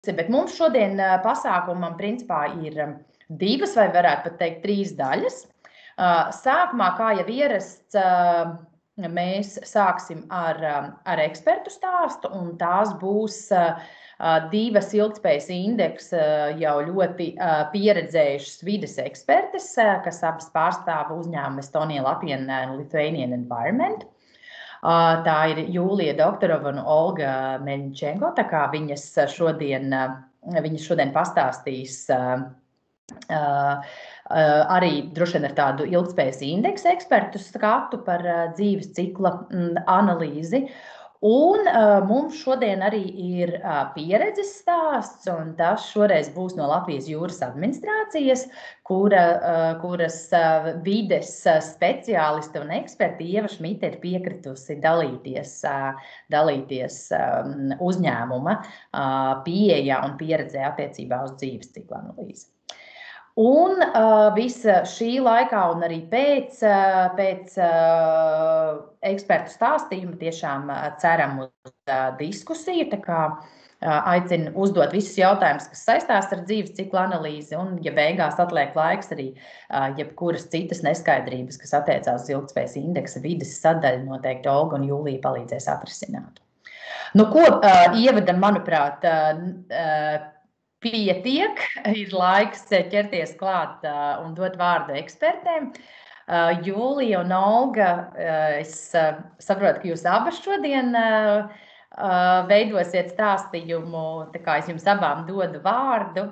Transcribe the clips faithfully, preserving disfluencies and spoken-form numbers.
bet mums šodien pasākumam principā ir divas vai varētu pat teikt trīs daļas. Sākumā, kā jau ierasts, mēs sāksim ar, ar ekspertu stāstu, un tās būs divas ilgtspējas indeksa jau ļoti pieredzējušas vides ekspertes, kas abas pārstāv uzņēmumu Estonian, Latvian and Lithuanian Environment. Tā ir Jūlija Doktorova un Olga Meļņčenko, tā kā viņas šodien, viņas šodien pastāstīs arī droši vien ar tādu ilgtspējas indeksa ekspertu skatu par dzīves cikla analīzi. Un mums šodien arī ir pieredzes stāsts, un tas šoreiz būs no Latvijas jūras administrācijas, kura, kuras vides speciāliste un eksperti Ieva Šmite ir piekritusi dalīties, dalīties uzņēmuma pieejā un pieredzē attiecībā uz dzīves cikla analīzi. Un uh, visa šī laikā un arī pēc, uh, pēc uh, ekspertu stāstījuma tiešām uh, ceram uz uh, diskusiju, tā kā uh, aicinu uzdot visus jautājumus, kas saistās ar dzīves cikla analīzi, un ja beigās atliek laiks arī uh, jebkuras citas neskaidrības, kas attiecās uz ilgtspējas indeksa vides sadaļu, noteikti Olga un Jūlija palīdzēs atrisināt. Nu, ko uh, ievadam, manuprāt, uh, uh, pietiek, ir laiks ķerties klāt un dot vārdu ekspertēm. Jūlija un Olga, es saprotu, ka jūs abas šodien veidosiet stāstījumu, tā kā es jums abām dodu vārdu,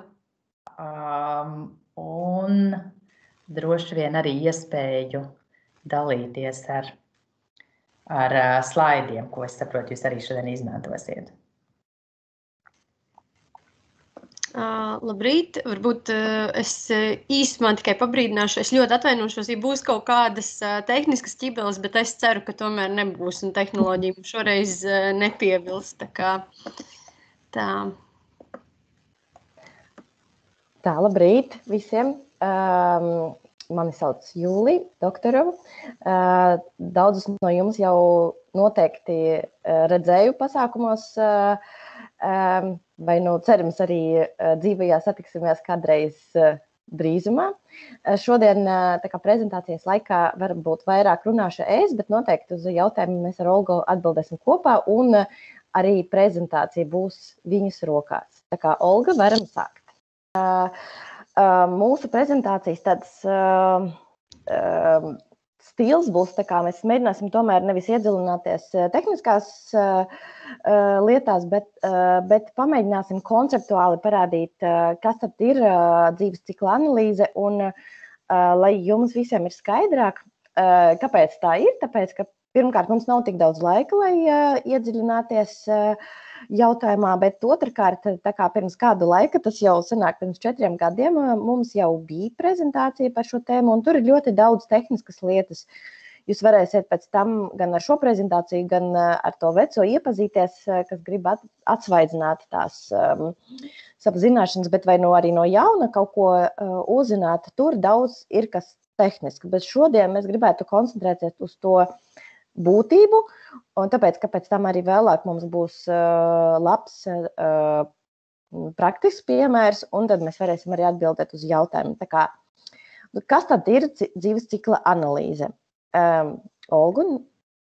un droši vien arī iespēju dalīties ar, ar slaidiem, ko es saprotu, jūs arī šodien izmantosiet. Uh, labrīt, varbūt uh, es īsumā tikai pabrīdināšu, es ļoti atvainošos, ja būs kaut kādas uh, tehniskas ķibeles, bet es ceru, ka tomēr nebūs un tehnoloģija šoreiz uh, nepievils, tā kā tā. Tā, labrīt visiem. Um, mani sauc Jūlija Doktorova. Uh, daudzus no jums jau noteikti uh, redzēju pasākumos, uh, um, vai nu cerams arī dzīvajā satiksimies kādreiz drīzumā. Šodien tā kā prezentācijas laikā varbūt vairāk runāšu es, bet noteikti uz jautājumu mēs ar Olgu atbildēsim kopā, un arī prezentācija būs viņas rokās. Tā kā Olga, varam sākt. Mūsu prezentācijas tāds stils būs, tā kā mēs mēģināsim tomēr nevis iedziļināties tehniskās uh, lietās, bet, uh, bet pamēģināsim konceptuāli parādīt, uh, kas tad ir uh, dzīves cikla analīze, un uh, lai jums visiem ir skaidrāk, uh, kāpēc tā ir, tāpēc, ka pirmkārt mums nav tik daudz laika, lai uh, iedziļināties uh, jautājumā, bet otrkārt, tā kā pirms kādu laika, tas jau sanāk pirms četriem gadiem, mums jau bija prezentācija par šo tēmu, un tur ir ļoti daudz tehniskas lietas. Jūs varēsiet pēc tam gan ar šo prezentāciju, gan ar to veco iepazīties, kas grib atsvaidzināt tās um, savas zināšanas, bet vai no arī no jauna kaut ko uh, uzzināt. Tur daudz ir kas tehniski, bet šodien mēs gribētu koncentrēties uz to būtību, un tāpēc, ka pēc tam arī vēlāk mums būs uh, labs uh, praktisks piemērs, un tad mēs varēsim arī atbildēt uz jautājumu. Tā kā, kas tad ir dzīves cikla analīze? Um, Olgun,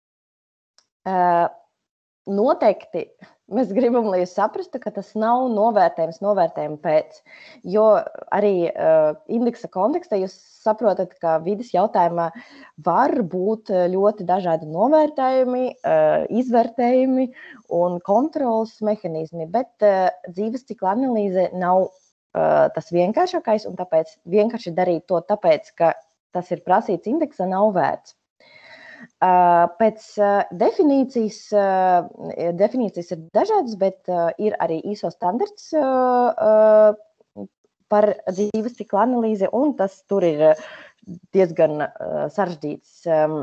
uh, noteikti mēs gribam, lai jūs saprastu, ka tas nav novērtējums novērtējumu pēc, jo arī uh, indeksa kontekstā jūs saprotat, ka vides jautājumā var būt ļoti dažādi novērtējumi, uh, izvērtējumi un kontrolas mehanizmi, bet uh, dzīves cikla analīze nav uh, tas vienkāršākais, un tāpēc vienkārši darīt to tāpēc, ka tas ir prasīts indeksa, nav vērts. Uh, pēc uh, definīcijas, uh, definīcijas ir dažādas, bet uh, ir arī I S O standarts uh, uh, par dzīves cikla analīzi, un tas tur ir diezgan uh, sarežģīts, um,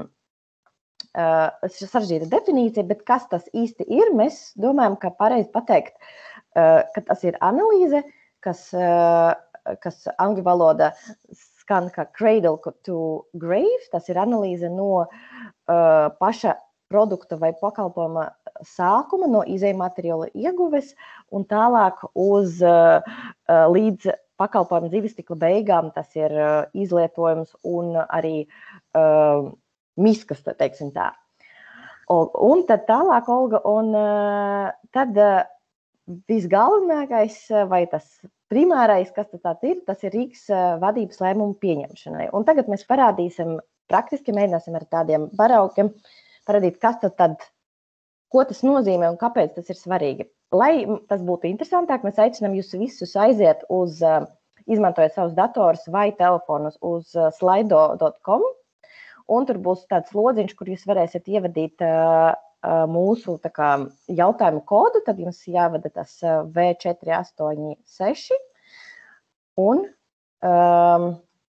uh, sarežģīta definīcija, bet kas tas īsti ir, mēs domājam, ka pareizi pateikt, uh, ka tas ir analīze, kas, uh, kas angļu valodā skan kā cradle to grave, tas ir analīze no uh, paša produkta vai pakalpojuma sākuma no izejmateriāla ieguves un tālāk uz līdz pakalpojuma dzīvestikla beigām. Tas ir izlietojums un arī uh, miskas, teiksim tā. Un tad tālāk, Olga, un uh, tad uh, visgalvenākais vai tas primārais, kas tad ir, tas ir Rīgas vadības lēmumu pieņemšanai. Un tagad mēs parādīsim, praktiski mēģināsim ar tādiem paraugiem parādīt, kas tad, tad, ko tas nozīmē un kāpēc tas ir svarīgi. Lai tas būtu interesantāk, mēs aicinām jūs visus aiziet uz, izmantojot savus datorus vai telefonus uz slido dot com, un tur būs tāds lodziņš, kur jūs varēsiet ievadīt mūsu tā kā, jautājumu kodu, tad jums jāvada tas V četri astoņi seši, un um,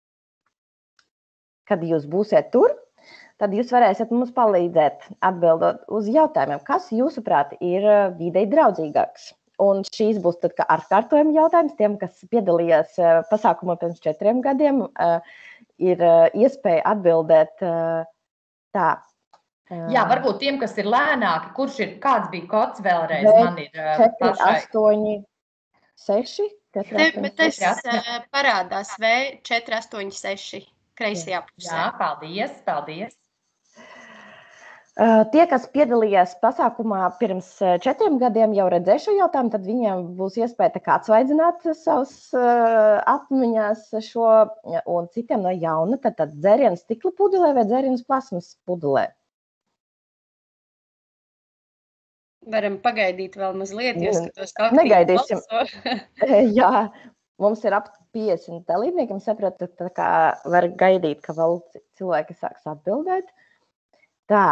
kad jūs būsiet tur, tad jūs varēsiet mums palīdzēt atbildot uz jautājumiem, kas jūsuprāt ir videi draudzīgāks. Un šīs būs tad kā atkārtojuma jautājums tiem, kas piedalījās pasākumā pirms četriem gadiem, ir iespēja atbildēt tā. Jā, varbūt tiem, kas ir lēnāki, kurš ir, kāds bija kods vēlreiz, man ir četri astoņi seši. Bet tas parādās V četri astoņi seši kreisajā pusē. Jā, paldies, paldies. Tie, kas piedalījās pasākumā pirms četriem gadiem, jau redzēja šo jautājumu, tad viņiem būs iespēja tā kā atsvaidzināt savus atmiņās šo, un citiem no jauna, tad, tad dzēriens stikla pudelē vai dzēriens plasmas pudelē. Varam pagaidīt vēl mazliet, jo skatos, kā Negaidīsim. Jā, mums ir ap piecdesmit dalībniekiem, saprotu, tā kā var gaidīt, ka vēl cilvēki sāks atbildēt. Tā.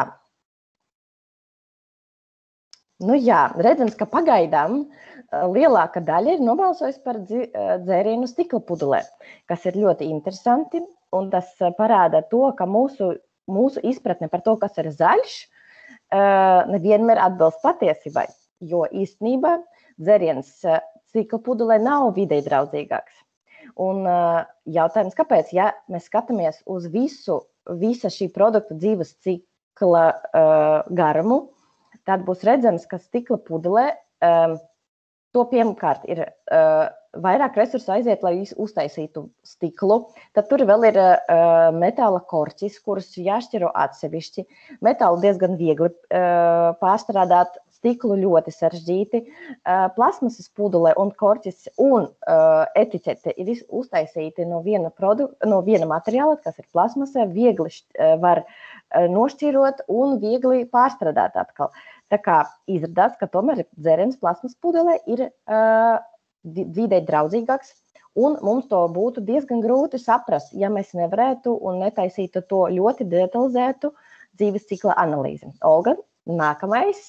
Nu jā, redzams, ka pagaidām lielāka daļa ir nobalsojis par dzērienu stikla pudelē, kas ir ļoti interesanti, un tas parāda to, ka mūsu, mūsu izpratne par to, kas ir zaļš, nevienmēr atbilst patiesībai, jo īstenībā dzēriens stikla pudelē nav videi draudzīgāks. Un jautājums, kāpēc, ja mēs skatāmies uz visu, visa šī produkta dzīves cikla garumu, tad būs redzams, ka stikla pudelē to pirmkārt ir vairāk resursu aiziet, lai uztaisītu stiklu. Tad tur vēl ir uh, metāla korķis, kurus jāšķiro atsevišķi. Metālu diezgan viegli uh, pārstrādāt, stiklu ļoti sarežģīti. Uh, plasmasas pudelē un korķis un uh, etiķete ir uztaisīti no viena, produ, no viena materiāla, kas ir plasmasa, viegli uh, var uh, nošķirot un viegli pārstrādāt atkal. Tā kā izrādās, ka tomēr dzēriens plasmas pudelē ir uh, videi draudzīgāks, un mums to būtu diezgan grūti saprast, ja mēs nevarētu un netaisītu to ļoti detalizētu dzīves cikla analīzi. Olga, nākamais.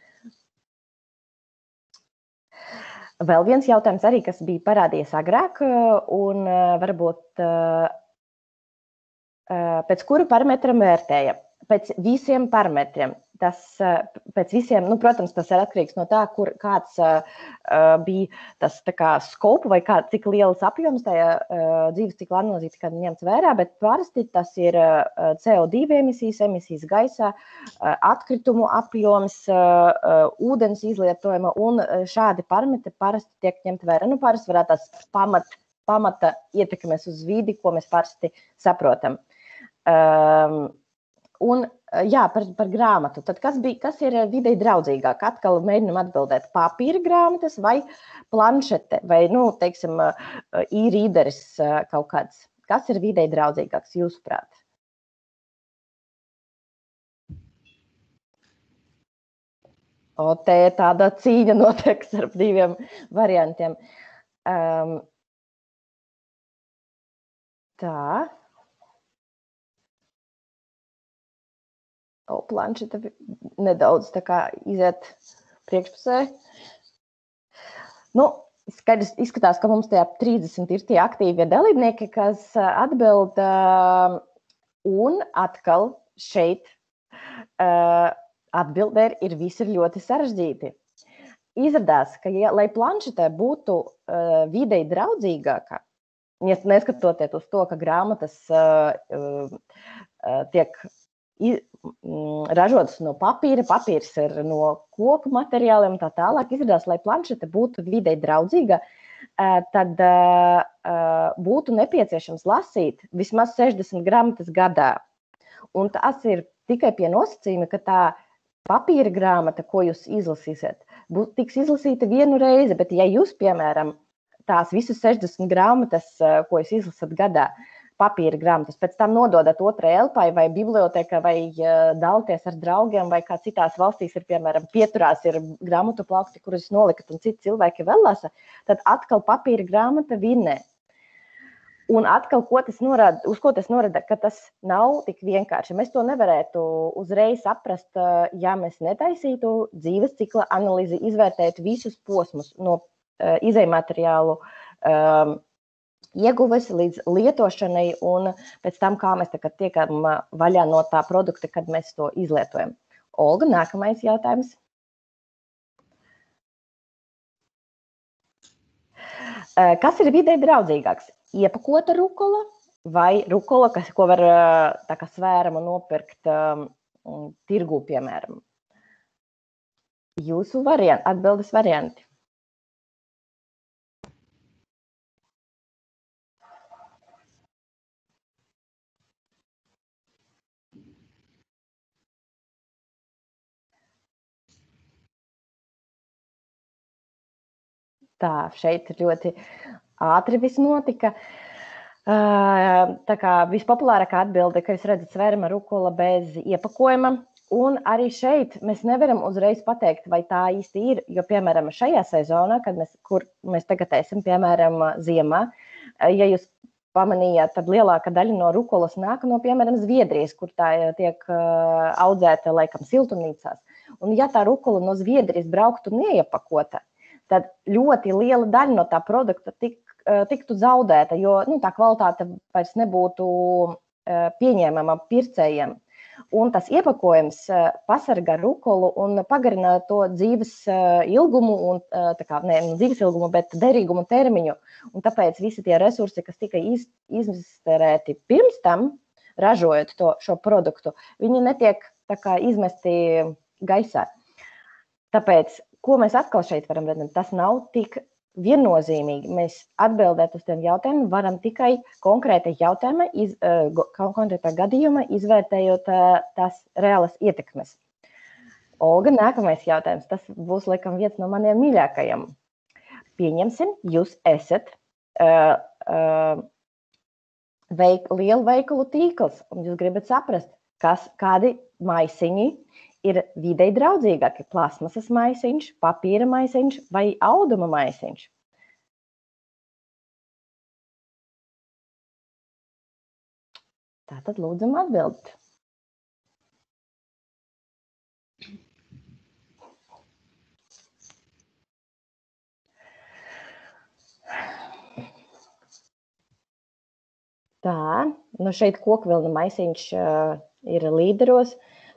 Vēl viens jautājums arī, kas bija parādījies agrāk, un varbūt pēc kura parametra vērtēja? Pēc visiem parametriem. Tas, pēc visiem, nu, protams, tas ir atkarīgs no tā, kur kāds uh, bija tas tā kā skopu vai kā, cik lielas apjoms tajā uh, dzīves cikla analīzē tika ņemts vērā, bet parasti tas ir uh, C O divi emisijas, emisijas gaisā, uh, atkritumu apjoms, uh, uh, ūdens izlietojuma un šādi parametri parasti tiek ņemt vērā. Nu, parasti varētu tās pamat, pamata ietekmes uz vidi, ko mēs parasti saprotam. Um, Un, jā, par, par grāmatu. Tad kas, bija, kas ir videi draudzīgāk? Atkal mēģinam atbildēt papīra grāmatas vai planšete vai, nu, teiksim, e-readeris kaut kāds. Kas ir videi draudzīgāks, jūsuprāt? O, te tāda cīņa notiek starp diviem variantiem. Um, tā. O, planšeta nedaudz tā kā iziet priekšpusē. Nu, skaidrs izskatās, ka mums tie trīsdesmit ir tie aktīvie dalībnieki, kas atbild, un atkal šeit atbildē ir visi ir ļoti sarežģīti. Izrādās, ka, ja, lai planšetē būtu videi draudzīgāka, neskatoties uz to, ka grāmatas tiek ražotas no papīra, papīrs ir no koku materiāliem un tā tālāk. Izrādās, lai planšete būtu videi draudzīga, tad būtu nepieciešams lasīt vismaz sešdesmit grāmatas gadā. Un tas ir tikai pie nosacījuma, ka tā papīra grāmata, ko jūs izlasīsiet, būs, tiks izlasīta vienu reizi, bet ja jūs, piemēram, tās visas sešdesmit grāmatas, ko jūs izlasat gadā, papīra grāmatas, pēc tam nododat otrai elpai vai biblioteka vai dalties ar draugiem vai kā citās valstīs ir, piemēram, pieturās ir grāmatu plaukti, kurus nolikat un citi cilvēki vēl lasa, tad atkal papīra grāmata vinnē. Un atkal, ko tas norāda, uz ko tas norāda, ka tas nav tik vienkārši. Mēs to nevarētu uzreiz saprast, ja mēs netaisītu dzīves cikla analīzi, izvērtēt visus posmus no uh, izejmateriālu um, ieguves līdz lietošanai un pēc tam, kā mēs tagad tiekam vaļā no tā produkta, kad mēs to izlietojam. Olga, nākamais jautājums. Uh, kas ir videi draudzīgāks? Iepakota rukola vai rukola, kas, ko var tā kā svēramu nopirkt um, tirgū, piemēram? Jūsu varianti, atbildes varianti. Tā, šeit ļoti ātri viss notika. Tā kā vispopulārākā atbilde, ka jūs redzat svērama rukola bez iepakojuma. Un arī šeit mēs nevaram uzreiz pateikt, vai tā īsti ir, jo, piemēram, šajā sezonā, kad mēs, kur mēs tagad esam, piemēram, ziemā, ja jūs pamanījāt, tad lielāka daļa no rukolas nāk no, piemēram, Zviedrijas, kur tā tiek audzēta, laikam, siltumnīcās. Un ja tā rukola no Zviedrijas brauktu neiepakota, tad ļoti liela daļa no tā produkta tik, tiktu zaudēta, jo nu, tā kvalitāte vairs nebūtu pieņēmama pircējiem. Un tas iepakojums pasargā rukolu un pagarina to dzīves ilgumu, un, tā kā, ne dzīves ilgumu, bet derīgumu termiņu. Un tāpēc visi tie resursi, kas tika iz, iztērēti pirms tam, ražojot to, šo produktu, viņi netiek tā kā izmesti gaisā. Tāpēc ko mēs atkal šeit varam redzēt? Tas nav tik viennozīmīgi. Mēs atbildēt uz tiem jautājumiem varam tikai konkrēta jautājuma, iz, konkrētā gadījuma, izvērtējot tās reālas ietekmes. Olga, nākamais jautājums. Tas būs, laikam, viens no maniem mīļākajiem. Pieņemsim, jūs esat uh, uh, veik, lielu veikalu tīkls, un jūs gribat saprast, kas, kādi maisiņi ir videi draudzīgāki, plasmasas maisiņš, papīra maisiņš vai auduma maisiņš? Tātad lūdzam atbildi. Tā, nu šeit kokvilna maisiņš uh, ir līderos.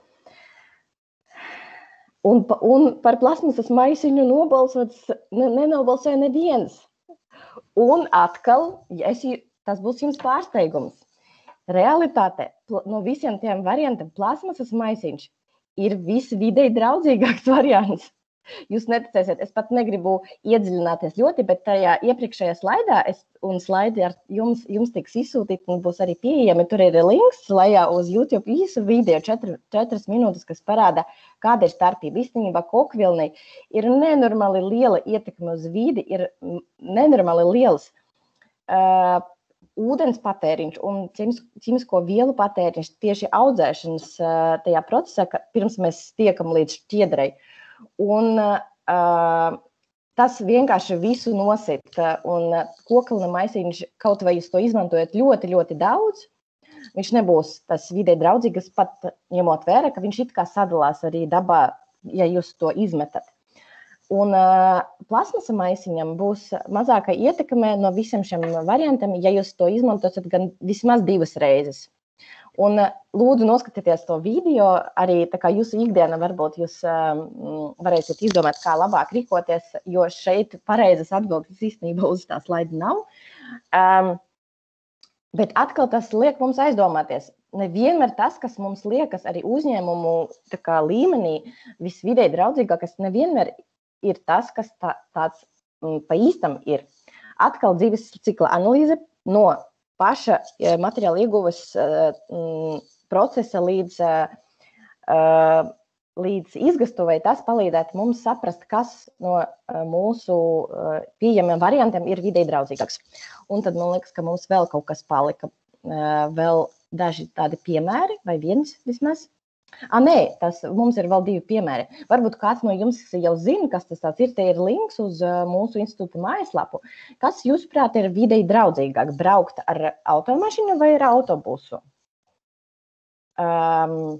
Un, un par plasmasas maisiņu nobalsots, ne, nenobalsoja neviens. Un atkal, es, tas būs jums pārsteigums. Realitāte no visiem tiem variantiem plasmasas maisiņš ir visvidei draudzīgāks variants. Jūs neticēsiet, es pat negribu iedziļināties ļoti, bet tajā iepriekšējā slaidā es, un slaidi ar jums, jums tiks izsūtīti un būs arī pieejami. Tur ir links lejā uz YouTube īsu video, četri, četras minūtes, kas parāda, kāda ir starpība. Īstenībā kokvilnei ir nenormāli liela ietekme uz vidi, ir nenormāli liels uh, ūdens patēriņš un ķimisko vielu patēriņš tieši audzēšanas uh, tajā procesā, pirms mēs tiekam līdz šķiedrai. Un uh, tas vienkārši visu nosit. Un kokvilna maisiņš, kaut vai jūs to izmantojat ļoti, ļoti daudz, viņš nebūs tas videi draudzīgas, pat ņemot vērā, ka viņš it kā sadalās arī dabā, ja jūs to izmetat. Un uh, plasmasa maisiņam būs mazāka ietekme no visiem šiem variantiem, ja jūs to izmantosiet gan vismaz divas reizes. Un lūdzu noskatieties to video, arī tā kā jūsu ikdiena varbūt jūs um, varēsiet izdomāt, kā labāk rīkoties, jo šeit pareizas atbildes īstenībā uz tā slaida nav. Um, bet atkal tas liek mums aizdomāties, nevienmēr tas, kas mums liekas arī uzņēmumu tā kā līmenī visvidēji draudzīgākas, nevienmēr ir tas, kas tā, tāds m, pa īstam ir. Atkal dzīves cikla analīze no paša materiāla ieguves m, procesa līdz, uh, līdz izgastuvei, tas palīdzētu mums saprast, kas no uh, mūsu uh, pieejamiem variantiem ir vidēji draudzīgāks. Un tad man liekas, ka mums vēl kaut kas palika. Uh, vēl daži tādi piemēri, vai viens vismaz. A, nē, tas mums ir vēl divi piemēri. Varbūt kāds no jums jau zina, kas tas tāds ir. Te ir links uz uh, mūsu institūta mājaslapu. Kas, jūsuprāt, ir vidēji draudzīgāk? Braukt ar automašīnu vai ar autobusu? Um,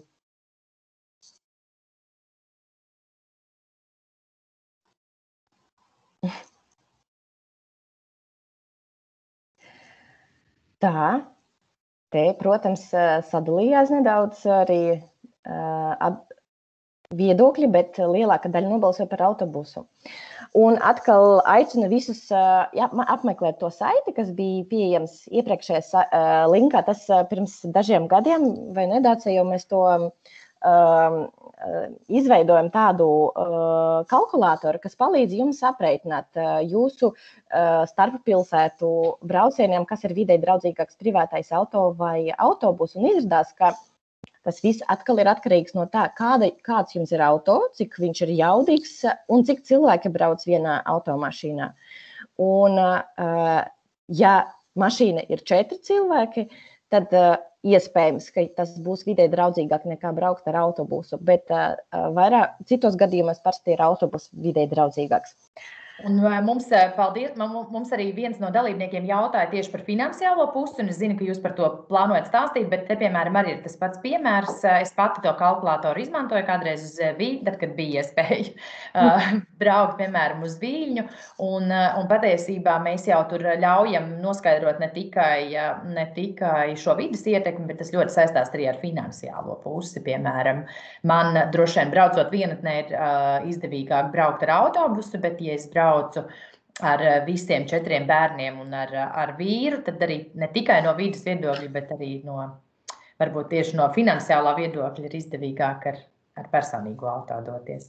Tā. Te, protams, sadalījās nedaudz arī uh, viedokļi, bet lielāka daļa nobalsoja par autobusu. Un atkal aicinu visus uh, jā, apmeklēt to saiti, kas bija pieejams iepriekšējā uh, linkā. Tas uh, pirms dažiem gadiem vai nedaudz, jau mēs to uh, izveidojam tādu uh, kalkulātoru, kas palīdz jums aprēķināt uh, jūsu uh, starppilsētu braucieniem, kas ir vidēji draudzīgāks privātais auto vai autobus. Un izrādās, ka tas viss atkal ir atkarīgs no tā, kāda, kāds jums ir auto, cik viņš ir jaudīgs un cik cilvēki brauc vienā automašīnā. Un, uh, ja mašīna ir četri cilvēki, tad uh, iespējams, ka tas būs vidēji draudzīgāk nekā braukt ar autobusu, bet uh, vairāk citos gadījumos parasti ir autobus vidēji draudzīgāks. Un mums, paldies, mums arī viens no dalībniekiem jautāja tieši par finansiālo pusi, un es zinu, ka jūs par to plānojat stāstīt, bet te, piemēram, arī ir tas pats piemērs. Es pati to kalkulātoru izmantoju kādreiz uz Viļņu, tad, kad bija iespēja uh, braukt, piemēram, uz Viļņu, un, un patiesībā mēs jau tur ļaujam noskaidrot ne tikai, ne tikai šo vidas ietekmi, bet tas ļoti saistās arī ar finansiālo pusi. Piemēram, man droši vien braucot vienatnē ir uh, izdevīgāk braukt ar autobusu, bet ja es braucu ar visiem četriem bērniem un ar, ar vīru, tad arī ne tikai no vidas viedokļa, bet arī no, varbūt tieši no finansiālā viedokļa ir izdevīgāk ar, ar personīgo auto doties.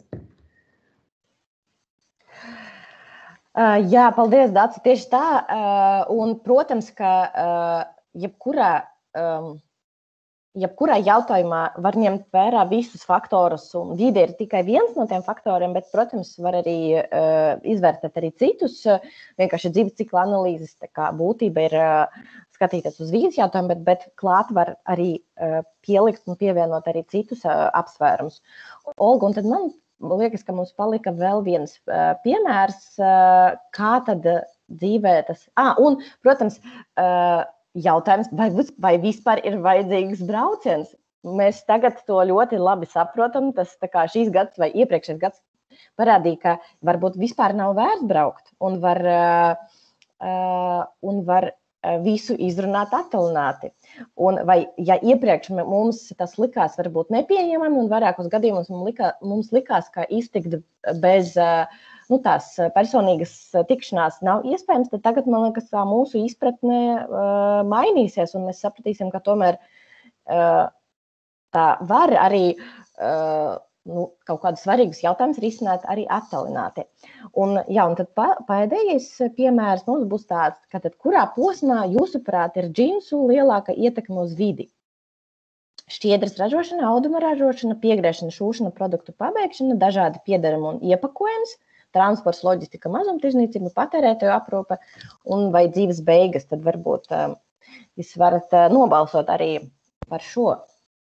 Uh, jā, paldies, Dāci, tieši tā. Uh, un, protams, ka uh, jebkurā um, Jebkurā jautājumā var ņemt vērā visus faktorus, un vide ir tikai viens no tiem faktoriem, bet, protams, var arī uh, izvērtēt arī citus. Vienkārši dzīves cikla analīzes tā kā būtība ir uh, skatīties uz vides jautājumu, bet, bet klāt var arī uh, pielikt un pievienot arī citus uh, apsvērumus. Olga, un tad man liekas, ka mums palika vēl viens uh, piemērs, uh, kā tad dzīvē tas... Ah, un, protams, uh, jautājums, vai, vai vispār ir vajadzīgs brauciens. Mēs tagad to ļoti labi saprotam. Tas tā kā šīs gads vai iepriekšējais gads parādīja, ka varbūt vispār nav vērts braukt un var, uh, un var visu izrunāt attālināti. Un vai, ja iepriekš mums tas likās varbūt nepieņemami un vairākos gadījumos mums, likā, mums likās, ka iztikt bez uh, nu, tās personīgas tikšanās nav iespējams, tad tagad, man liekas, tā mūsu izpratne uh, mainīsies, un mēs sapratīsim, ka tomēr uh, tā var arī uh, nu, kaut kādus svarīgus jautājumus risināt arī attālināti. Un, jā, un tad pēdējais piemērs mums būs tāds, ka tad kurā posmā, jūsuprāt, ir džinsu lielāka ietekme uz vidi? Šķiedras ražošana, auduma ražošana, piegriežana, šūšana, produktu pabeigšana, dažādi piedarumi un iepakojums, transports, loģistika, mazumtirdzniecība, patērētāju aprūpe un vai dzīves beigas, tad varbūt uh, jūs varat uh, nobalsot arī par šo.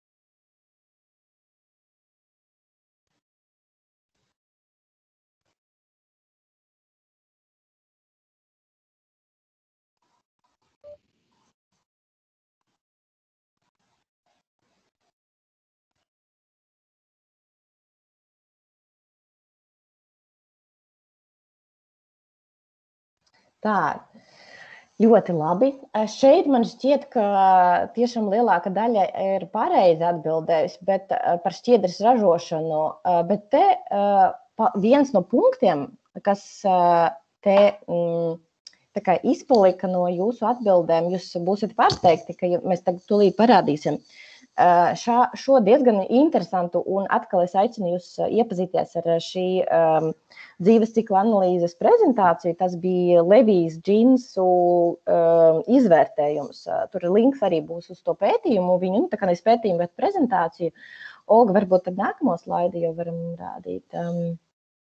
Tā, ļoti labi. Šeit man šķiet, ka tiešām lielāka daļa ir pareizi atbildējusi, bet par šķiedras ražošanu. Bet te viens no punktiem, kas te tā kā izpalika no jūsu atbildēm, jūs būsiet pārsteigti, ka mēs tagad tūlīt parādīsim. šā, šo diezgan interesantu, un atkal es aicinu jūs iepazīties ar šī um, dzīves cikla analīzes prezentāciju. Tas bija Levijas džinsu um, izvērtējums. Tur links arī būs uz to pētījumu, viņu, nu, tā kā nevis pētījumu, bet prezentāciju. Olga, varbūt tad nākamo slaidu jau varam rādīt. Um,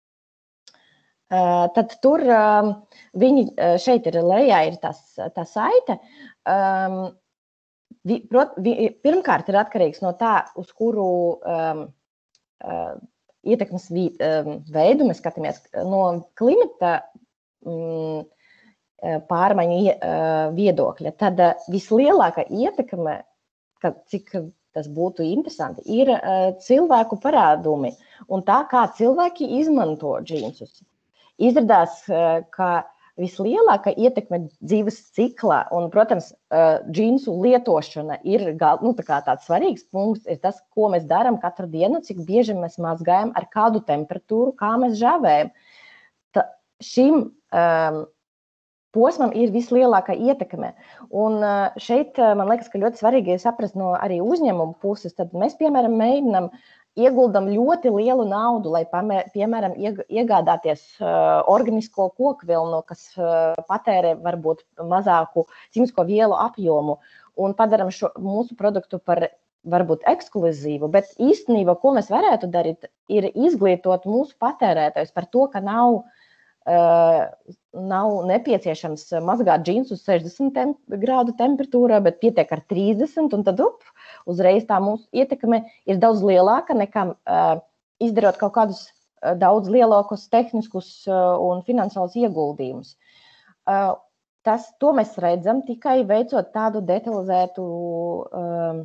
uh, tad tur um, viņi, šeit ir lejā, ir tas, tā saite. Um, vi, prot, vi, pirmkārt ir atkarīgs no tā, uz kuru um, uh, ietekmes vi, um, veidu mēs skatāmies. No klimata um, pārmaiņu uh, viedokļa. Tad uh, vislielākā ietekme, kad, cik tas būtu interesanti, ir uh, cilvēku parādumi un tā, kā cilvēki izmanto džinsus. Izrādās, uh, ka vislielākā ietekme dzīves ciklā un, protams, uh, džinsu lietošana ir gal, nu, tā kā tāds svarīgs punkts, ir tas, ko mēs darām katru dienu, cik bieži mēs mazgājam, ar kādu temperatūru, kā mēs žāvējam. Ta, šim um, posmam ir vislielākā ietekme. Un šeit man liekas, ka ļoti svarīgi ir saprast no arī uzņēmumu puses. Tad mēs, piemēram, mēģinam ieguldam ļoti lielu naudu, lai, piemēram, iegādāties organisko kokvilnu, kas patērē varbūt mazāku ķīmisko vielu apjomu, un padaram šo mūsu produktu par varbūt ekskluzīvu. Bet īstenībā, ko mēs varētu darīt, ir izglītot mūsu patērētājus par to, ka nav Uh, nav nepieciešams mazgāt džinsus sešdesmit tem- grādu temperatūrā, bet pietiek ar trīsdesmit, un tad up, uzreiz tā mūsu ietekme ir daudz lielāka nekā uh, izdarot kaut kādus uh, daudz lielākus tehniskus uh, un finansiālus ieguldījumus. Uh, tas, to mēs redzam tikai veicot tādu detalizētu uh,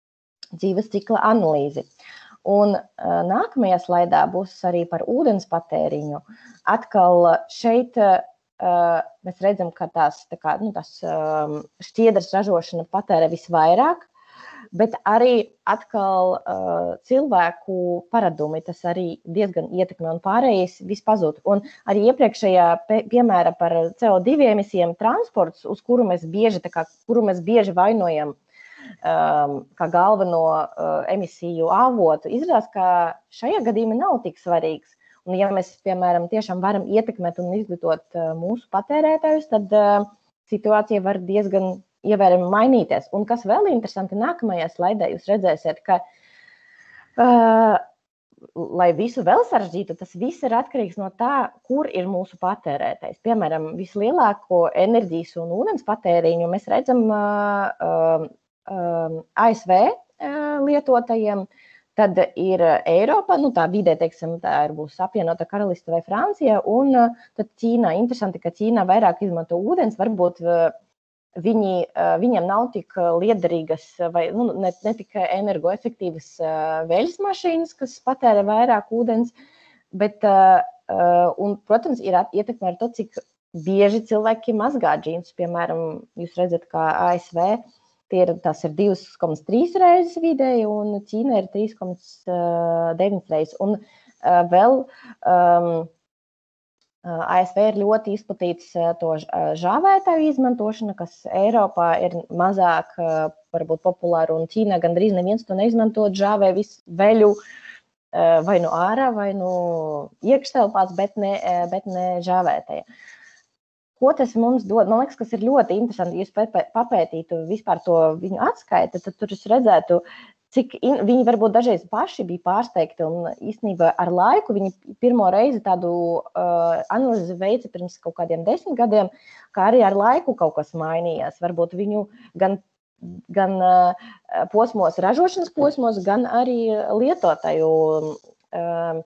dzīves cikla analīzi. Un uh, nākamajā slaidā būs arī par ūdens patēriņu. Atkal šeit uh, mēs redzam, ka tās, tā kā, nu, tās um, šķiedras ražošana patērē visvairāk, bet arī atkal uh, cilvēku paradumi, tas arī diezgan ietekmē un pārējais viss pazūd. Un arī iepriekšējā piemēra par C O divi emisijām transports, uz kuru mēs bieži, tā kā, kuru mēs bieži vainojam, Um, kā galveno uh, emisiju avotu, izrādās, ka šajā gadījumā nav tik svarīgs. Un ja mēs, piemēram, tiešām varam ietekmēt un izglītot uh, mūsu patērētājus, tad uh, situācija var diezgan ievērojami mainīties. Un kas vēl interesanti, nākamajā slaidē jūs redzēsiet, ka, uh, lai visu vēl sarežģītu, tas viss ir atkarīgs no tā, kur ir mūsu patērētājs. Piemēram, vislielāko enerģijas un ūdens patēriņu mēs redzam uh, uh, A S V lietotajiem, tad ir Eiropa, nu tā vidē, teiksim, tā ir būs apvienota Karaliste vai Francija, un tad Ķīnā. Interesanti, ka Ķīnā vairāk izmanto ūdens, varbūt viņi, viņiem nav tik liederīgas vai nu, ne, ne tik energoefektīvas veļas mašīnas, kas patērē vairāk ūdens, bet, un, protams, ir ietekme ar to, cik bieži cilvēki mazgā džinsus. Piemēram, jūs redzat, kā A S V ir, tas ir divi komats trīs reizes vidēji, un Ķīna ir trīs komats deviņi reizes. Un uh, vēl um, A S V ir ļoti izplatīts to žāvētāju izmantošana, kas Eiropā ir mazāk uh, varbūt populāra, un Ķīnā gandrīz neviens to neizmantot, žāvē visu veļu uh, vai no ārā, vai no iekštelpās, bet ne, bet ne žāvētāja. Ko tas mums dod? Man liekas, kas ir ļoti interesanti, ja jūs papētītu vispār to viņu atskaiti, tad tur jūs redzētu, cik in, viņi varbūt dažreiz paši bija pārsteigti, un īstenībā ar laiku viņi pirmo reizi tādu uh, analīzi veica pirms kaut kādiem desmit gadiem, kā arī ar laiku kaut kas mainījās. Varbūt viņu gan, gan uh, posmos, ražošanas posmos, gan arī lietotāju uh,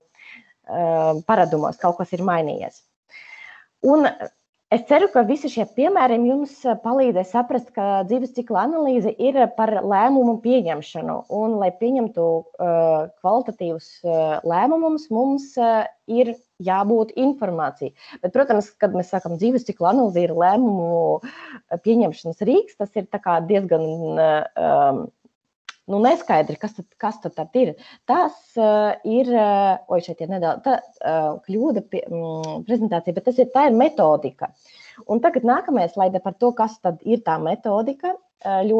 uh, paradumos kaut kas ir mainījies. Un es ceru, ka visi šie piemēri jums palīdzēs saprast, ka dzīves cikla analīze ir par lēmumu pieņemšanu. Un, lai pieņemtu uh, kvalitatīvus uh, lēmumus, mums uh, ir jābūt informācija. Bet, protams, kad mēs sākam dzīves cikla analīze ir lēmumu pieņemšanas rīks, tas ir tā kā diezgan uh, nu, neskaidri, kas tad, kas tad, tad ir. Tas uh, ir, uh, oi, šeit ir nedaudz tā, uh, kļūda pie, um, prezentācija, bet tas ir, tā ir metodika. Un tagad nākamajā slaida par to, kas tad ir tā metodika. Uh, ļoti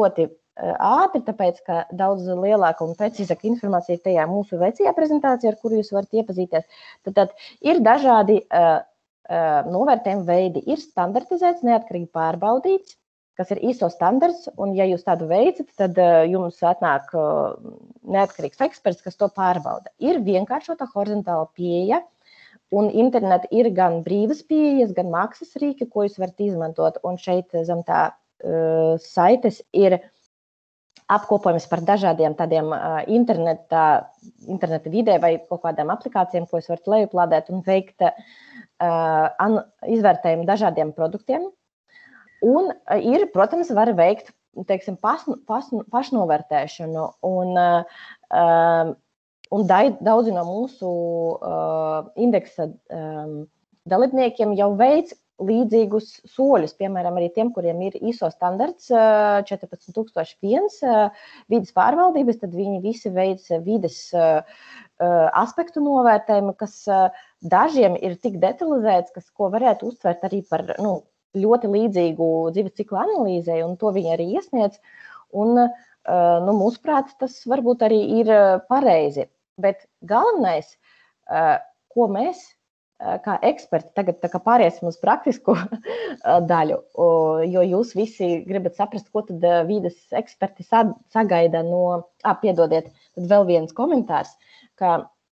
ātri, tāpēc, ka daudz lielāka un precīzāka informācija ir tajā mūsu vecajā prezentācijā, ar kuru jūs varat iepazīties. Tad, tad ir dažādi uh, uh, novērtējuma veidi. Ir standartizēts, neatkarīgi pārbaudīts, kas ir I S O standarts, un ja jūs tādu veicat, tad uh, jums atnāk uh, neatkarīgs eksperts, kas to pārbauda. Ir vienkāršota horizontāla pieeja, un interneta ir gan brīvas pieejas, gan maksas rīki, ko jūs varat izmantot, un šeit zem tā uh, saites ir apkopojums par dažādiem tādiem uh, interneta, interneta vidē vai kaut kādām aplikācijām, ko jūs varat lejuplādēt un veikt uh, an, izvērtējumu dažādiem produktiem. Un uh, ir, protams, var veikt, teiksim, pas, pas, pašnovērtēšanu. Un, uh, un daudzi no mūsu uh, indeksa um, dalībniekiem jau veic līdzīgus soļus, piemēram, arī tiem, kuriem ir I S O standarts četrpadsmit tūkstoši viens vides pārvaldības, tad viņi visi veic vides aspektu novērtējumu, kas dažiem ir tik detalizēts, kas, ko varētu uztvert arī par nu, ļoti līdzīgu dzīves cikla analīzei, un to viņi arī iesniedz. Un, nu, mūsuprāt, tas varbūt arī ir pareizi. Bet galvenais, ko mēs kā eksperti, tagad tā kā pāriesim uz praktisko daļu, jo jūs visi gribat saprast, ko tad vides eksperti sagaida no, ā, piedodiet, tad vēl viens komentārs, ka,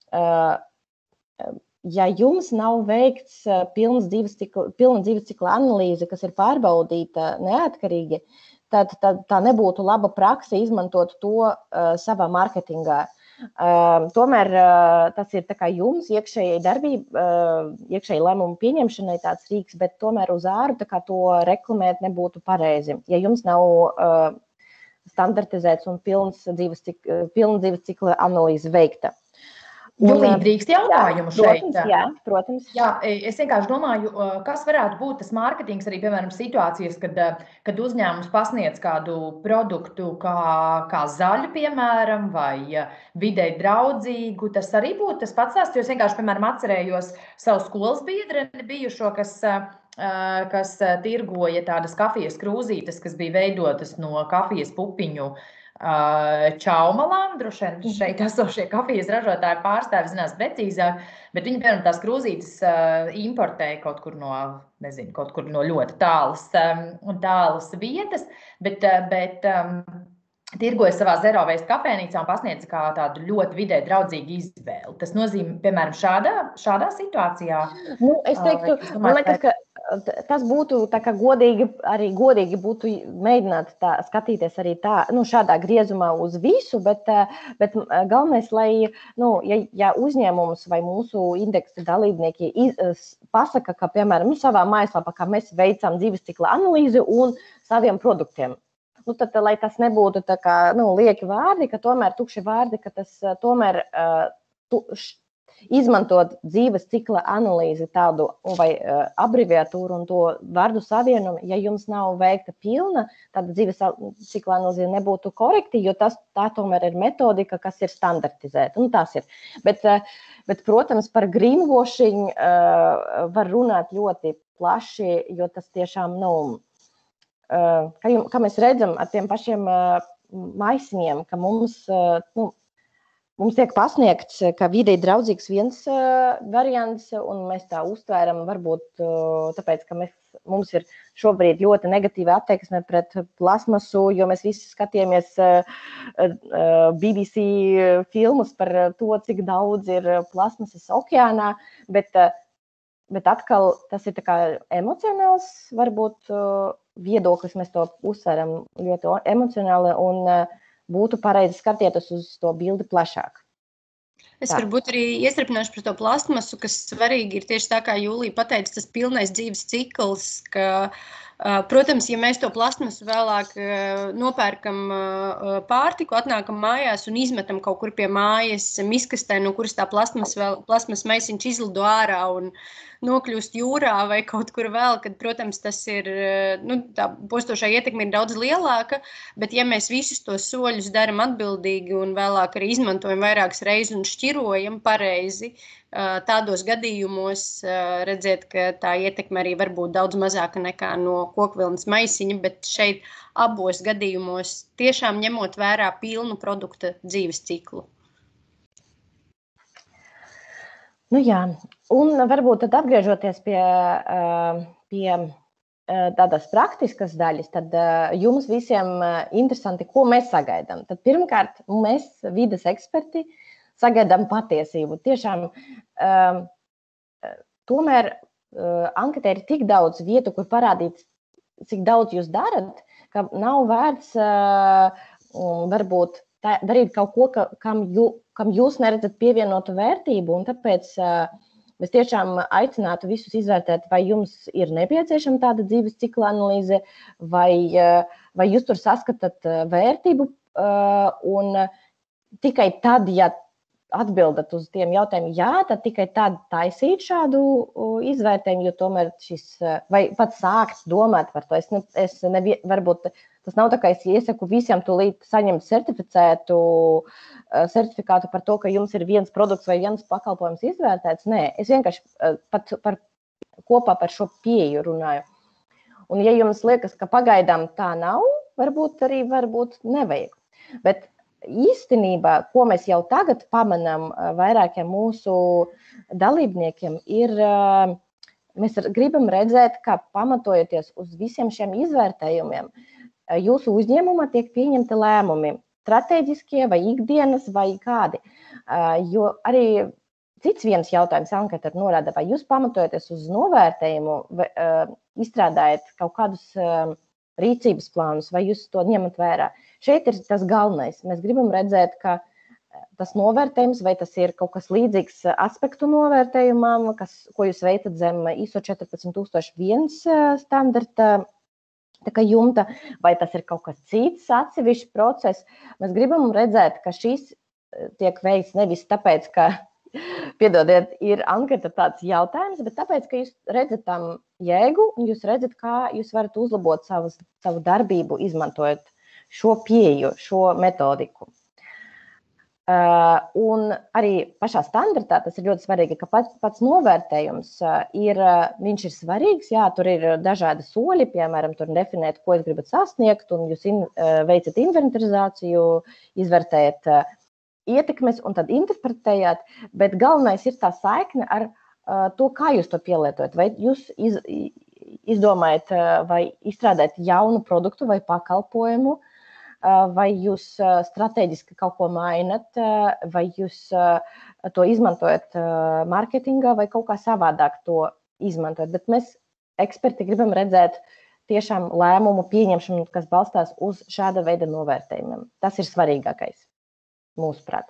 ja jums nav veikts pilnas dzīves cikla, pilna dzīves cikla analīze, kas ir pārbaudīta neatkarīgi, tad, tad tā nebūtu laba prakse izmantot to uh, savā mārketingā. Uh, tomēr uh, tas ir tā kā jums iekšējai darbība, uh, iekšējai lēmumu pieņemšanai tāds rīks, bet tomēr uz āru tā kā to reklamēt nebūtu pareizi. Ja jums nav uh, standartizēts un pilns dzīves, cik, pilna dzīves cikla analīze veikta. Julija, drīkst jautājumu jā, šeit? Protams, jā, protams. Jā, es vienkārši domāju, kas varētu būt tas mārketings arī, piemēram, situācijas, kad, kad uzņēmums pasniedz kādu produktu kā, kā zaļu, piemēram, vai videi draudzīgu. Tas arī būtu tas pats stāsts, jo es vienkārši, piemēram, atcerējos savu skolas biedreni bijušo, kas, kas tirgoja tādas kafijas krūzītes, kas bija veidotas no kafijas pupiņu čaumalām, droši vien šeit esošie kafijas ražotāji pārstāvi zinās precīzāk, bet viņi, piemēram, tās krūzītes importēja kaut kur no, nezinu, kaut kur no ļoti tālas, tālas vietas, bet, bet tirgoja savā zero waste kafēnīcā un pasniedza kā tādu ļoti vidē draudzīgu izvēli. Tas nozīmē, piemēram, šādā, šādā situācijā? Nu, es teiktu, es domāju, man liekas, ka tas būtu tā kā godīgi, arī godīgi būtu mēģināt tā, skatīties arī tā, nu, šādā griezumā uz visu, bet, bet galvenais, lai, nu, ja, ja uzņēmums vai mūsu indeksa dalībnieki iz, pasaka, ka, piemēram, savā mājaslapā, kā mēs veicam dzīves cikla analīzi un saviem produktiem. Nu, tad, lai tas nebūtu tā kā, nu, lieki vārdi, ka tomēr tukši vārdi, ka tas tomēr uh, tu, š, izmantot dzīves cikla analīzi tādu vai uh, abreviatūru un to vārdu savienojumu, ja jums nav veikta pilna, tad dzīves cikla analīze nebūtu korekti, jo tas tā tomēr ir metodika, kas ir standartizēta. Nu, tas ir. Bet, uh, bet, protams, par greenwashing uh, var runāt ļoti plaši, jo tas tiešām, nu, uh, kā, jums, kā mēs redzam ar tiem pašiem uh, maisiņiem, ka mums, uh, nu, Mums tiek pasniegts, ka videi draudzīgs viens uh, variants, un mēs tā uztvēram varbūt uh, tāpēc, ka mēs, mums ir šobrīd ļoti negatīva attieksme pret plasmasu, jo mēs visi skatījāmies uh, uh, B B C filmus par to, cik daudz ir plasmasas okeānā, bet, uh, bet atkal tas ir tā kā emocionāls, varbūt uh, viedoklis, mēs to uztvēram ļoti emocionāli, un uh, būtu pareizi skatieties uz to bildi plašāk. Es tā. Varbūt arī iestrepināšu par to plastmasu, kas svarīgi ir tieši tā, kā Jūlija pateica, tas pilnais dzīves cikls, ka, protams, ja mēs to plastmasu vēlāk nopērkam pārtiku, atnākam mājās un izmetam kaut kur pie mājas miskastē, no kuras tā plastmas, vēl, plastmas maisiņš izlido ārā un nokļūst jūrā vai kaut kur vēl, kad, protams, tas ir, nu, tā postošā ietekme ir daudz lielāka, bet ja mēs visus tos soļus daram atbildīgi un vēlāk arī izmantojam vairākas reizes un šķirojam pareizi, tādos gadījumos redzēt, ka tā ietekme arī var būt daudz mazāka nekā no kokvilnas maisiņa, bet šeit abos gadījumos tiešām ņemot vērā pilnu produkta dzīves ciklu. Nu jā, un varbūt tad atgriežoties pie, pie tādas praktiskas daļas, tad jums visiem interesanti, ko mēs sagaidām. Tad pirmkārt, mēs, vides eksperti, sagaidām patiesību. Tiešām, tomēr anketē ir tik daudz vietu, kur parādīt, cik daudz jūs darat, ka nav vērts varbūt tā, darīt kaut ko, ka, kam, jū, kam jūs neredzat pievienotu vērtību, un tāpēc mēs tiešām aicinātu visus izvērtēt, vai jums ir nepieciešama tāda dzīves cikla analīze, vai, vai jūs tur saskatāt vērtību, un tikai tad, ja atbildat uz tiem jautājumiem, jā, tad tikai tad taisīt šādu izvērtējumu, jo tomēr šis, vai pat sākt domāt par to. Es, ne, es nevie, varbūt tas nav tā, ka es iesaku visiem tūlīt saņemt certificētu, certifikātu par to, ka jums ir viens produkts vai viens pakalpojums izvērtēts. Nē, es vienkārši pat par, kopā par šo pieeju runāju. Un ja jums liekas, ka pagaidām tā nav, varbūt arī varbūt nevajag. Bet īstenībā, ko mēs jau tagad pamanām vairākiem mūsu dalībniekiem, ir, mēs gribam redzēt, ka pamatojoties uz visiem šiem izvērtējumiem, jūsu uzņēmumā tiek pieņemti lēmumi, strateģiskie vai ikdienas vai kādi. Jo arī cits viens jautājums anketā norāda, vai jūs pamatojoties uz novērtējumu, vai, izstrādājat kaut kādus rīcības plānus, vai jūs to ņemat vērā. Šeit ir tas galvenais. Mēs gribam redzēt, ka tas novērtējums, vai tas ir kaut kas līdzīgs aspektu novērtējumam, kas, ko jūs veicat zem I S O četrpadsmit tūkstoši viens standarta tā kā jumta, vai tas ir kaut kas cits atsevišķs process. Mēs gribam redzēt, ka šis tiek veikts nevis tāpēc, ka, piedodiet, ir anketa tāds jautājums, bet tāpēc, ka jūs redzat tam jēgu un jūs redzat, kā jūs varat uzlabot savus, savu darbību, izmantojot šo pieeju, šo metodiku. Uh, un arī pašā standartā tas ir ļoti svarīgi, ka pats, pats novērtējums ir, viņš ir svarīgs, jā, tur ir dažādi soļi, piemēram, tur definēt, ko jūs gribat sasniegt, un jūs in, veicat inventarizāciju, izvērtējat uh, ietekmes un tad interpretējāt, bet galvenais ir tā saikne ar uh, to, kā jūs to pielietojat, vai jūs iz, izdomājat uh, vai izstrādājat jaunu produktu vai pakalpojumu, vai jūs strateģiski kaut ko mainat, vai jūs to izmantojat marketingā, vai kaut kā savādāk to izmantojat. Bet mēs, eksperti, gribam redzēt tiešām lēmumu pieņemšanu, kas balstās uz šāda veida novērtējumiem. Tas ir svarīgākais, mūsuprāt.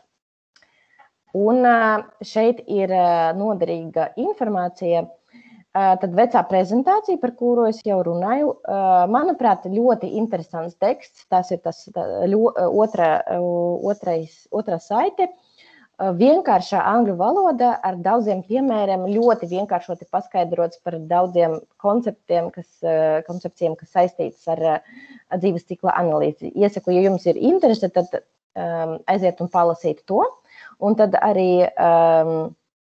Un šeit ir noderīga informācija. Tad vecā prezentācija, par kuru es jau runāju, manuprāt, ļoti interesants teksts. Tas ir tas ļo, otra, otrais, otrā saite. Vienkāršā angļu valoda ar daudziem piemēriem, ļoti vienkāršoti paskaidrots par daudziem konceptiem, kas, koncepcijiem, kas saistītas ar dzīves cikla analīzi. Iesaku, ja jums ir interese, tad um, aiziet un palasīt to. Un tad arī um,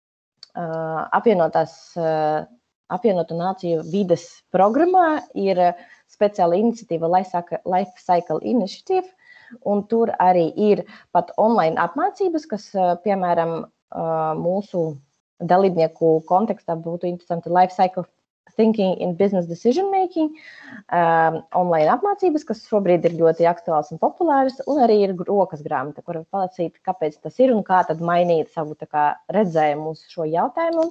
apvienotās apvienoto nāciju vides programmā ir speciāla iniciatīva Life Cycle Initiative, un tur arī ir pat online apmācības, kas, piemēram, mūsu dalībnieku kontekstā būtu interesanti Life Cycle Thinking in Business Decision Making, online apmācības, kas šobrīd ir ļoti aktuāls un populārs, un arī ir rokas grāmata, kur var palasīt, kāpēc tas ir un kā tad mainīt savu tā kā redzējumu uz šo jautājumu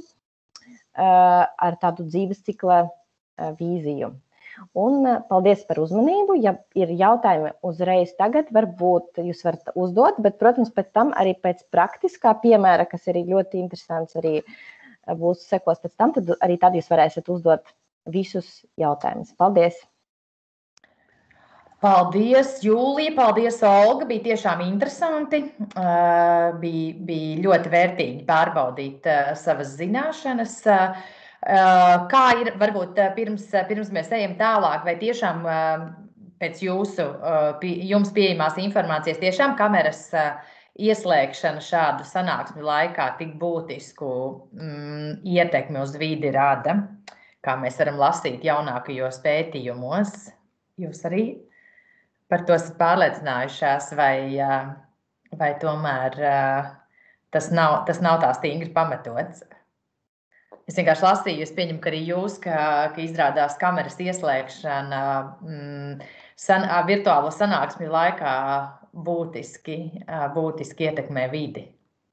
ar tādu dzīves cikla vīziju. Un paldies par uzmanību. Ja ir jautājumi uzreiz tagad, varbūt jūs varat uzdot, bet, protams, pēc tam arī pēc praktiskā piemēra, kas ir ļoti interesants, arī būs sekos pēc tam, tad arī tad jūs varēsiet uzdot visus jautājumus. Paldies! Paldies, Jūlija, paldies, Olga. Bija tiešām interesanti. Uh, bija, bija ļoti vērtīgi pārbaudīt uh, savas zināšanas. Uh, kā ir, varbūt pirms, pirms mēs ejam tālāk, vai tiešām uh, pēc jūsu, uh, pie, jums pieejamās informācijas tiešām kameras uh, ieslēgšana šādu sanāksmi laikā tik būtisku mm, ietekmi uz vidi rada, kā mēs varam lasīt jaunākajos pētījumos. Jūs arī par to esat pārliecinājušās, vai, vai tomēr tas nav, tas nav tā stingri pamatots? Es vienkārši lasīju, es pieņemu, ka arī jūs, ka, ka izrādās kameras ieslēgšana mm, san, virtuālo sanāksmi laikā būtiski, būtiski ietekmē vidi.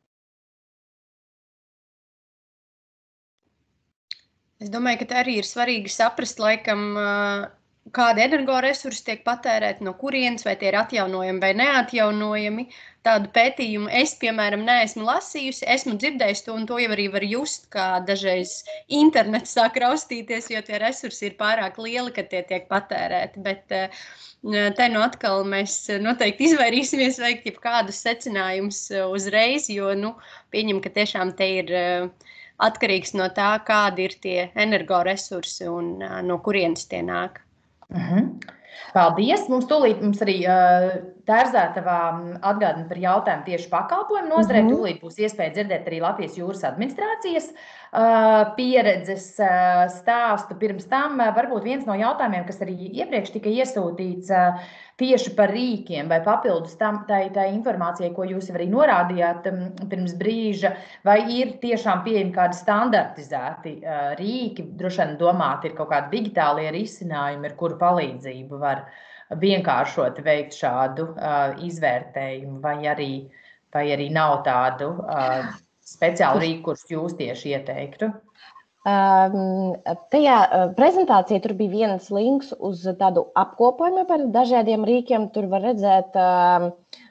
Es domāju, ka tā arī ir svarīgi saprast, laikam, kādi energoresursi tiek patērēti, no kurienes, vai tie ir atjaunojami vai neatjaunojami. Tādu pētījumu es, piemēram, neesmu lasījusi, esmu dzirdējusi to, un to jau arī var just, kā dažreiz internets sāk raustīties, jo tie resursi ir pārāk lieli, kad tie tiek patērēti. Bet te nu atkal mēs noteikti izvairīsimies veikt jebkādus secinājumus uzreiz, jo, nu, pieņem, ka tiešām te ir atkarīgs no tā, kādi ir tie energoresursi un no kurienes tie nāk. Mhm. Paldies! Mums tūlīt mums arī uh, Tērzētavā atgādina par jautājumu tieši pakalpojumu nozarē. Mm-hmm. Tūlīt būs iespēja dzirdēt arī Latvijas jūras administrācijas uh, pieredzes uh, stāstu. Pirms tam uh, varbūt viens no jautājumiem, kas arī iepriekš tika iesūtīts uh, tieši par rīkiem vai papildus tam, tai, tai informācijai, ko jūs arī norādījāt um, pirms brīža, vai ir tiešām pieejami kādi standartizēti uh, rīki, droši vien domāt ir kaut kādi digitālie risinājumi, ar kuru palīdzību var vienkāršot veikt šādu uh, izvērtējumu, vai arī, vai arī nav tādu uh, speciālu rīku, kurus jūs tieši ieteiktu? Um, tajā prezentācijā tur bija viens links uz tādu apkopojumu par dažādiem rīkiem. Tur var redzēt, uh,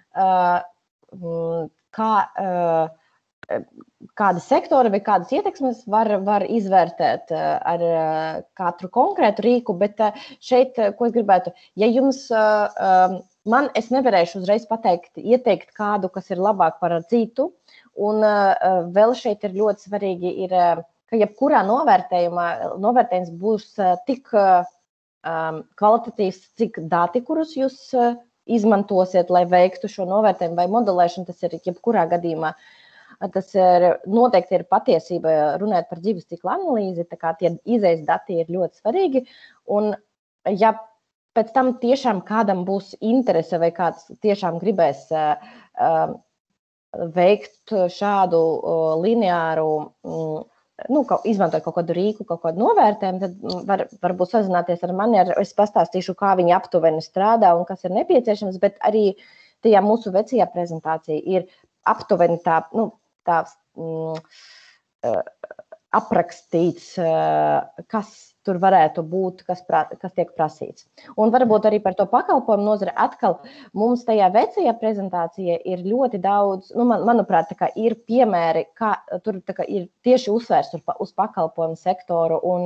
uh, kā, uh, kādi sektori vai kādas ietekmes var, var izvērtēt uh, ar uh, katru konkrētu rīku. Bet uh, šeit, ko es gribētu, ja jums, uh, um, man es nevarēšu uzreiz pateikt, ieteikt kādu, kas ir labāk par citu. Un uh, vēl šeit ir ļoti svarīgi ir, uh, ka jebkurā novērtējumā novērtējums būs tik um, kvalitatīvs, cik dati, kurus jūs uh, izmantosiet, lai veiktu šo novērtējumu vai modelēšanu, tas ir jebkurā gadījumā. Tas ir, noteikti ir patiesība runāt par dzīves cikla analīzi, tā kā tie izejas dati ir ļoti svarīgi. Un ja pēc tam tiešām kādam būs interese vai kāds tiešām gribēs uh, uh, veikt šādu uh, lineāru um, Nu, izmantojot kaut kādu rīku, kaut kādu novērtējumu, tad var, varbūt sazināties ar mani. Ar, es pastāstīšu, kā viņi aptuveni strādā un kas ir nepieciešams, bet arī tajā mūsu vecajā prezentācija ir aptuveni tā, nu, tā mm, aprakstīts, kas tur varētu būt, kas, prā, kas tiek prasīts. Un varbūt arī par to pakalpojumu nozari atkal mums tajā vecajā prezentācijā ir ļoti daudz, nu, man, manuprāt, tā kā ir piemēri, kā tur tā kā ir tieši uzsvērts uz pakalpojumu sektoru un,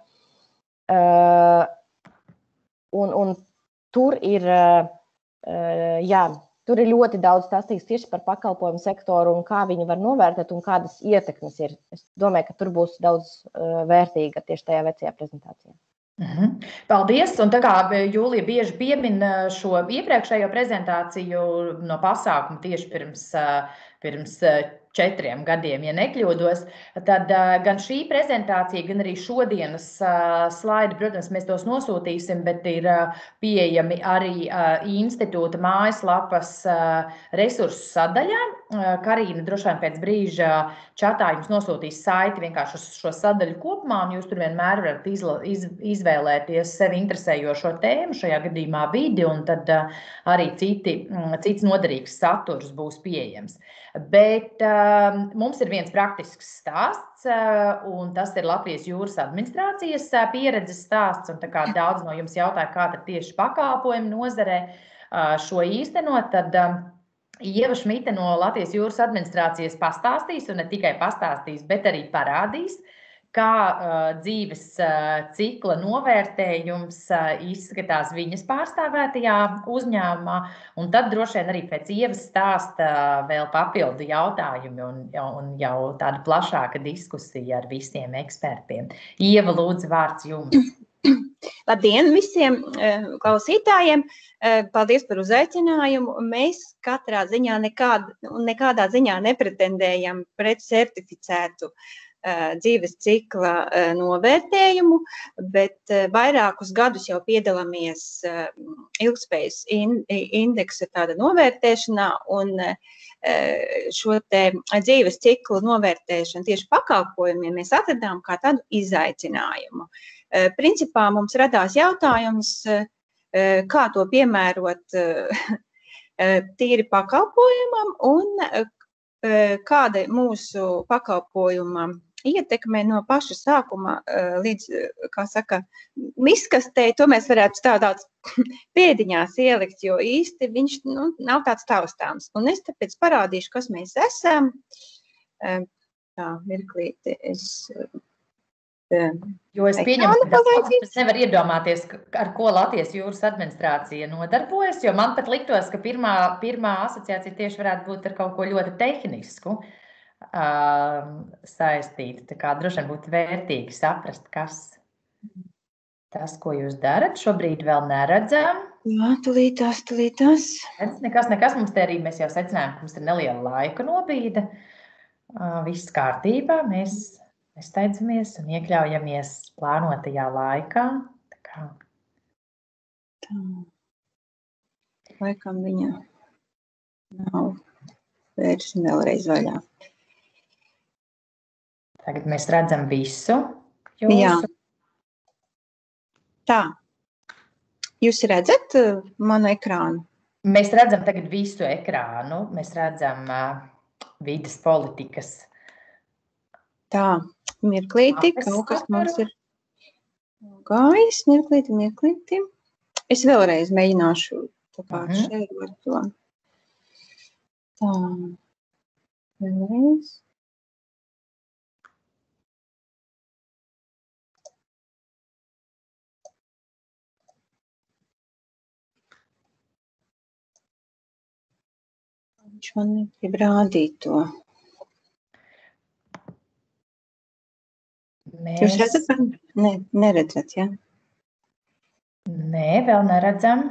uh, un, un tur ir, uh, jā, tur ir ļoti daudz stāstīts tieši par pakalpojumu sektoru un kā viņi var novērtēt un kādas ietekmes ir. Es domāju, ka tur būs daudz uh, vērtīga tieši tajā vecajā prezentācijā. Mhm. Paldies! Un tā kā Jūlija bieži piemin šo iepriekšējo prezentāciju no pasākuma tieši pirms, pirms četriem gadiem, ja nekļūdos, tad gan šī prezentācija, gan arī šodienas slaidi, protams, mēs tos nosūtīsim, bet ir pieejami arī institūta mājaslapas resursu sadaļā. Karīna droši vien pēc brīža čatā jums nosūtīs saiti vienkārši uz šo sadaļu kopumā, un jūs tur vienmēr varat izla, iz, izvēlēties sevi interesējošo tēmu, šajā gadījumā vidi, un tad arī citi, cits noderīgs saturs būs pieejams. Bet uh, mums ir viens praktisks stāsts, uh, un tas ir Latvijas jūras administrācijas uh, pieredzes stāsts. Un tā kā daudz no jums jautāja, kā tad tieši pakalpojumu nozarē uh, šo īstenot, tad uh, Ieva Šmite no Latvijas jūras administrācijas pastāstīs, un ne tikai pastāstīs, bet arī parādīs, kā uh, dzīves uh, cikla novērtējums uh, izskatās viņas pārstāvētajā uzņēmumā, un tad droši vien arī pēc Ievas stāsta uh, vēl papildu jautājumi un, un jau tāda plašāka diskusija ar visiem ekspertiem. Ieva, lūdzu, vārds jums. Labdien visiem klausītājiem! Paldies par uzaicinājumu. Mēs katrā ziņā nekād, nekādā ziņā nepretendējam pret certificētu dzīves cikla novērtējumu, bet vairākus gadus jau piedalāmies ilgtspējas indeksa tāda novērtēšanā, un šo te dzīves ciklu novērtēšanu tieši pakalpojumiem mēs atradām kā tādu izaicinājumu. Principā mums radās jautājums, kā to piemērot tīri pakalpojumam un kāda mūsu pakalpojuma ietekme no paša sākuma līdz, kā saka, miskastei, to mēs varētu tādās pēdiņās ielikt, jo īsti viņš nu, nav tāds taustāms. Un es tāpēc parādīšu, kas mēs esam. Tā, mirklīti, es... Jo es pieņemu, ka tas nevar iedomāties, ar ko Latvijas jūras administrācija nodarbojas, jo man pat liktos, ka pirmā, pirmā asociācija tieši varētu būt ar kaut ko ļoti tehnisku uh, saistītu. Tā kā droši vien būtu vērtīgi saprast, kas tas, ko jūs darat, šobrīd vēl neredzam. Jā, tulītās, tulītās. Nekas, nekas, mums te arī mēs jau secinājām, ka mums ir neliela laika nobīde. Uh, viss kārtībā, mēs... Mēs steidzamies un iekļaujamies plānotajā laikā. Tā kā. Tā. Laikam viņa nav vērsim vēlreiz vaļā. Tagad mēs redzam visu jūsu. Jā. Tā. Jūs redzat manu ekrānu? Mēs redzam tagad visu ekrānu. Mēs redzam uh, vides politikas. Tā. Mirklīti, kaut kas mums ir gājis, mirklīti, mirklīti. Es vēlreiz mēģināšu tā kā Mhm. šērot to. Tā, vēlreiz. Viņš man negrib rādīt to. Mēs... Jūs redzat? Ne, neredzat, ja? Nē, vēl neredzam.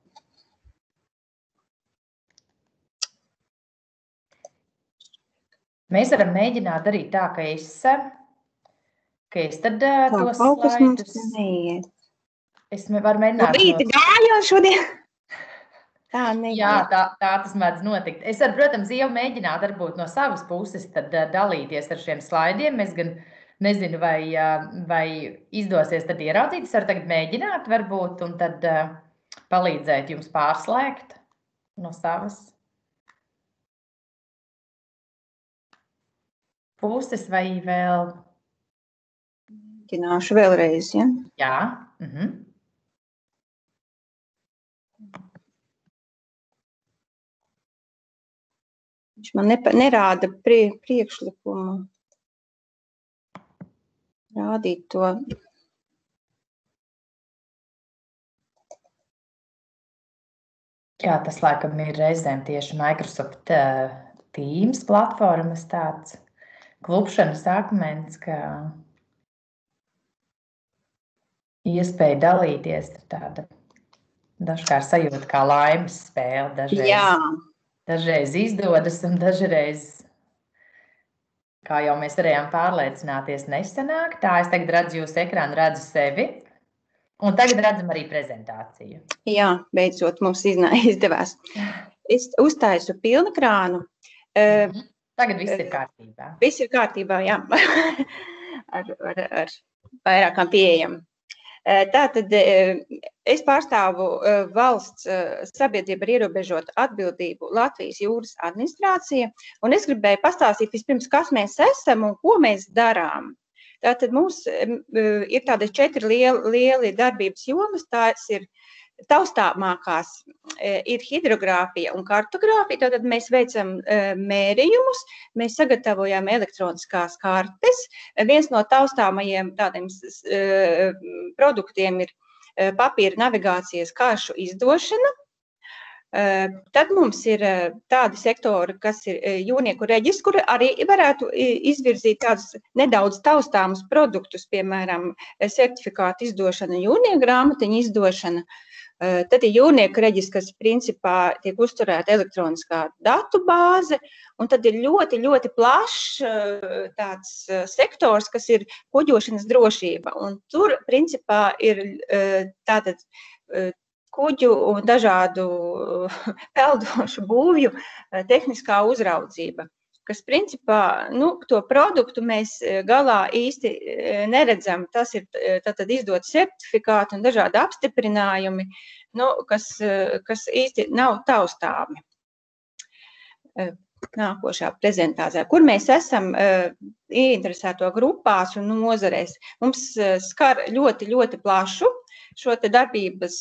Mēs varam mēģināt darīt tā, ka es, ka es tad Tā, tos kaut kas mums slaidus... neiet. Es varu mēģināt... Labrīt, gāju šodien! Tā, neiet. Jā, tā, tā tas mēdz notikt. Es varu, protams, jau mēģināt varbūt no savas puses tad dalīties ar šiem slaidiem. Mēs gan nezinu, vai, vai izdosies tad ieraudzīt. Es varu tagad mēģināt varbūt un tad palīdzēt jums pārslēgt no savas puses vai vēl... Mēģināšu vēlreiz, ja? Jā. Mhm. Viņš man nepa, nerāda prie, priekšlikumu. Rādīt to. Jā, tas laikam ir reizēm tieši Microsoft uh, Teams platformas tāds klupšanas akmens, ka iespēja dalīties ir tāda dažkārt sajūta kā laimes spēle. Dažreiz, Jā. dažreiz izdodas un dažreiz, kā jau mēs varējām pārliecināties, nesanāk. Tā es tagad redzu jūsu ekrānu, redzu sevi. Un tagad redzam arī prezentāciju. Jā, beidzot mums izdevās. Es uztaisu pilnu krānu. Mm-hmm. Tagad viss ir kārtībā. Viss ir kārtībā, jā. ar, ar, ar vairākām pieejām. Tātad es pārstāvu valsts sabiedrību ar ierobežotu atbildību Latvijas jūras administrācija, un es gribēju pastāstīt vispirms, kas mēs esam un ko mēs darām. Tātad mums ir tādi četri lieli, lieli darbības jomas, tās ir taustāmākās, ir hidrogrāfija un kartogrāfija, tātad mēs veicam mērījumus, mēs sagatavojam elektroniskās kartes, viens no taustāmajiem tādiem produktiem ir papīra navigācijas karšu izdošana, Tad mums ir tādi sektori, kas ir jūrnieku reģistrs, kuri arī varētu izvirzīt tādus nedaudz taustāmus produktus, piemēram, certifikātu izdošana, jūrnieku grāmatiņu izdošana. Tad ir jūrnieku reģistrs, kas principā tiek uzturēta elektroniskā datu bāze, un tad ir ļoti, ļoti plašs tāds sektors, kas ir kuģošanas drošība. Un tur principā ir tātad kuģu un dažādu peldošu būvju tehniskā uzraudzība, kas principā, nu, to produktu mēs galā īsti neredzam. Tas ir tātad izdot certifikāti un dažādi apstiprinājumi, nu, kas, kas īsti nav taustāmi. Nākošā prezentācijā, kur mēs esam ieinteresēto grupās un nozarēs. Mums skar ļoti, ļoti plašu šo te darbības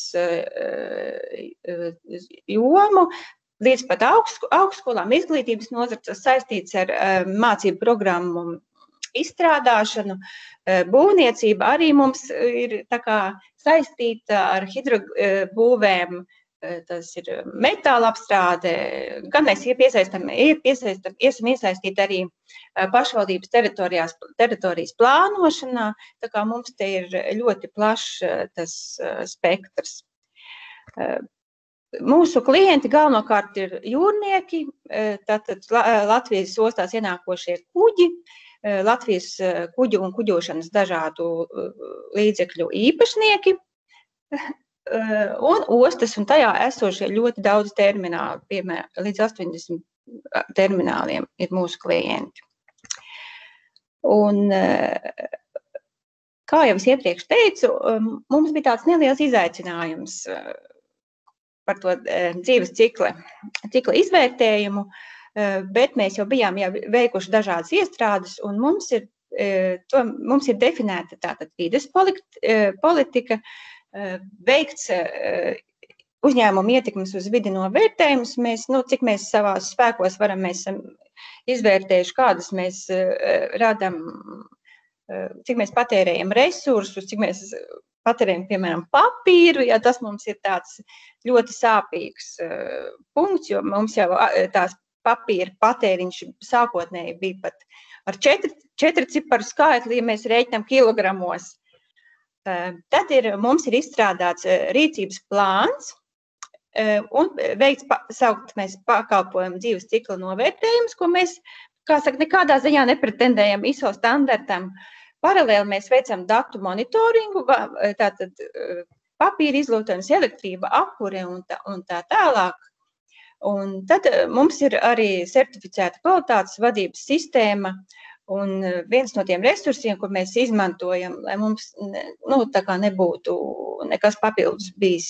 jomu, līdz pat augstskolām, izglītības nozars, tas saistīts ar mācību programmu izstrādāšanu. Būvniecība arī mums ir tā kā saistīta ar hidrobūvēm, tas ir metāla apstrāde, gan mēs piesaistam, piesaistam, esam iesaistīti arī pašvaldības teritorijās, teritorijas plānošanā, tā kā mums te ir ļoti plašs tas spektrs. Mūsu klienti galvenokārt ir jūrnieki, tātad Latvijas ostās ienākošie kuģi, Latvijas kuģu un kuģošanas dažādu līdzekļu īpašnieki, un ostas un tajā esošie ļoti daudz termināli, piemēram, līdz astoņdesmit termināliem ir mūsu klienti. Un, kā jau es iepriekš teicu, mums bija tāds neliels izaicinājums par to dzīves cikla, cikla izvērtējumu, bet mēs jau bijām jau veikuši dažādas iestrādes, un mums ir, to, mums ir definēta tātad vides politika, veikts uzņēmumu ietekmes uz vidi novērtējumus. Mēs, nu, cik mēs savās spēkos varam, mēs esam izvērtējuši, kādas mēs radam, cik mēs patērējam resursus, cik mēs patērējam, piemēram, papīru, ja tas mums ir tāds ļoti sāpīgs punkts, jo mums jau tās papīra patēriņš sākotnēji bija pat ar četri, četri ciparu skaitli, ja mēs rēķinām kilogramos. Tad ir, mums ir izstrādāts rīcības plāns un veikts, saukt mēs pakalpojumu dzīves cikla novērtējumus, ko mēs, kā saka, nekādā ziņā nepretendējam I S O standartam. Paralēli mēs veicam datu monitoringu, tātad papīra izlietojums, elektrība, apkure un tā, un tā tālāk. Un tad mums ir arī certificēta kvalitātes vadības sistēma. Un viens no tiem resursiem, ko mēs izmantojam, lai mums, nu, tā kā nebūtu nekas papildus bijis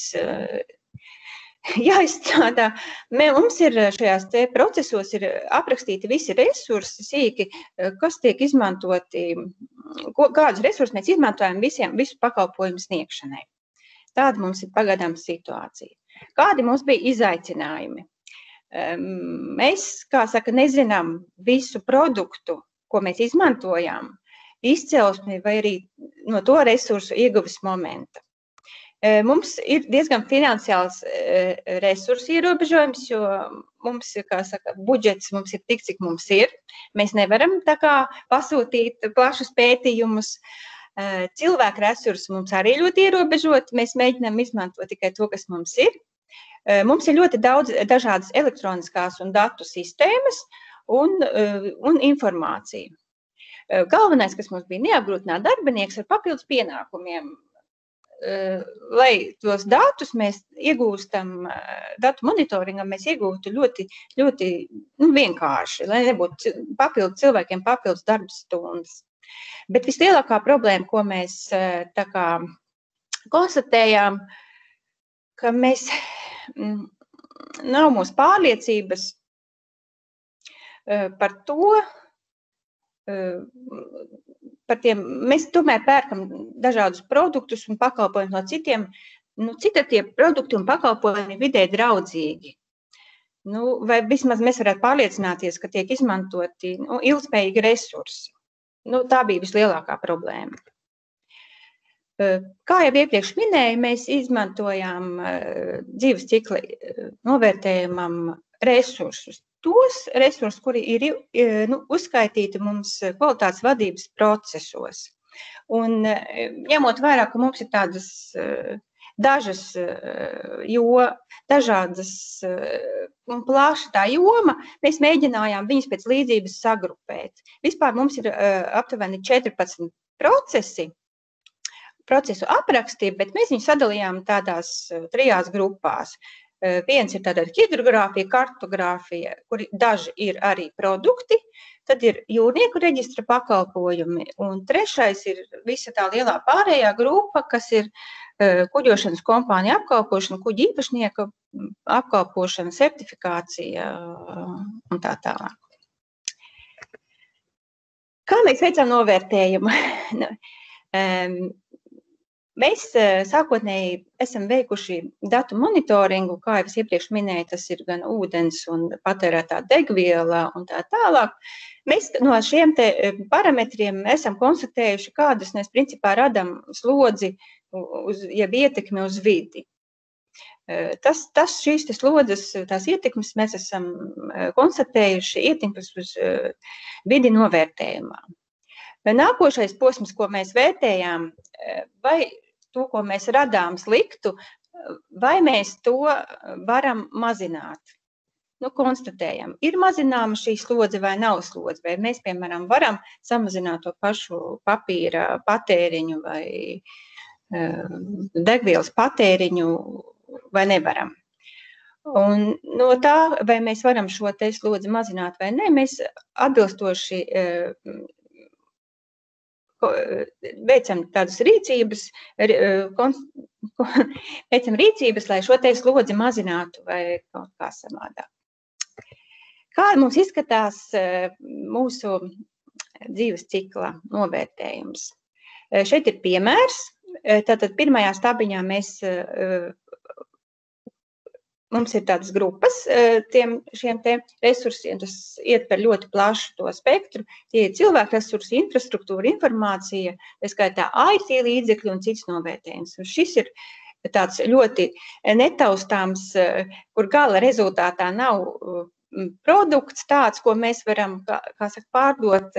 jāizstrādā, mums ir šajās te procesos ir aprakstīti visi resursi sīki, kas tiek izmantoti, kādus resursus mēs izmantojam visiem, visu pakalpojumu sniegšanai. Tāda mums ir pagaidām situācija. Kādi mums bija izaicinājumi? Mēs, kā saka, nezinām visu produktu, ko mēs izmantojām, izcelsmi vai arī no to resursu ieguves momenta. Mums ir diezgan finansiāls resursu ierobežojums, jo mums, kā saka, budžets mums ir tik, cik mums ir. Mēs nevaram tā kā pasūtīt plašus pētījumus. Cilvēku resursu mums arī ļoti ierobežot. Mēs mēģinām izmantot tikai to, kas mums ir. Mums ir ļoti daudz dažādas elektroniskās un datu sistēmas, Un, un informāciju. Galvenais, kas mums bija neapgrūtināt darbinieks ar papildus pienākumiem, lai tos datus mēs iegūstam, datu monitoringam mēs iegūtu ļoti, ļoti nu, vienkārši, lai nebūtu papildus cilvēkiem papildus darbas stundas. Bet vislielākā problēma, ko mēs tā kā konstatējām, ka mēs nav mūsu pārliecības par to, par tiem, mēs tomēr pērkam dažādus produktus un pakalpojumus no citiem, nu, cita tie produkti un pakalpojumi vidē draudzīgi. Nu, vai vismaz mēs varētu pārliecināties, ka tiek izmantoti nu, ilgspējīgi resursi. Nu, tā bija vislielākā problēma. Kā jau iepriekš minēju, mēs izmantojām dzīves cikla novērtējumam resursus. Tos resursus, kuri ir nu, uzskaitīti mums kvalitātes vadības procesos. Un ņemot vērā, ka mums ir tādas dažas, jo dažādas un plaša tā joma, mēs mēģinājām viņus pēc līdzības sagrupēt. Vispār mums ir aptuveni četrpadsmit procesi, procesu apraksti, bet mēs viņus sadalījām tādās trijās grupās. Viens ir tāda hidrogrāfija, kartogrāfija, kuri daži ir arī produkti, tad ir jūrnieku reģistra pakalpojumi, un trešais ir visa tā lielā pārējā grupa, kas ir kuģošanas kompānija apkalpošana, kuģi īpašnieka apkalpošana, certifikācija un tā tālāk. Kā mēs veicām novērtējumu? Mēs sākotnēji esam veikuši datu monitoringu, kā jau es iepriekš minēju, tas ir gan ūdens un patērētā degviela un tā tālāk. Mēs no šiem te parametriem esam konstatējuši, kādas mēs principā radam slodzi, uz, jeb ietekmi uz vidi. Tas, tas šīs te slodzes, tās ietekmes mēs esam konstatējuši ietekmes uz vidi novērtējumā. Nākošais posms, ko mēs vērtējām, vai to, ko mēs radām sliktu, vai mēs to varam mazināt. Nu, konstatējam, ir mazināma šī slodze vai nav slodze, vai mēs, piemēram, varam samazināt to pašu papīra patēriņu vai uh, degvielas patēriņu, vai nevaram. Un no tā, vai mēs varam šo te slodzi mazināt vai ne, mēs atbilstoši uh, veicam tādas rīcības, veicam rīcības, lai šo te slodzi mazinātu vai kaut kā savādāk. Kā mums izskatās mūsu dzīves cikla novērtējums? Šeit ir piemērs. Tātad pirmajā stabiņā mēs, mums ir tādas grupas tiem, šiem te resursiem, tas ietver ļoti plašu to spektru. Tie ir cilvēku resursi, infrastruktūra, informācija, tas skaitā I T līdzekļi un cits novērtējums. Un šis ir tāds ļoti netaustāms, kur gala rezultātā nav produkts tāds, ko mēs varam, kā, kā saka, pārdot.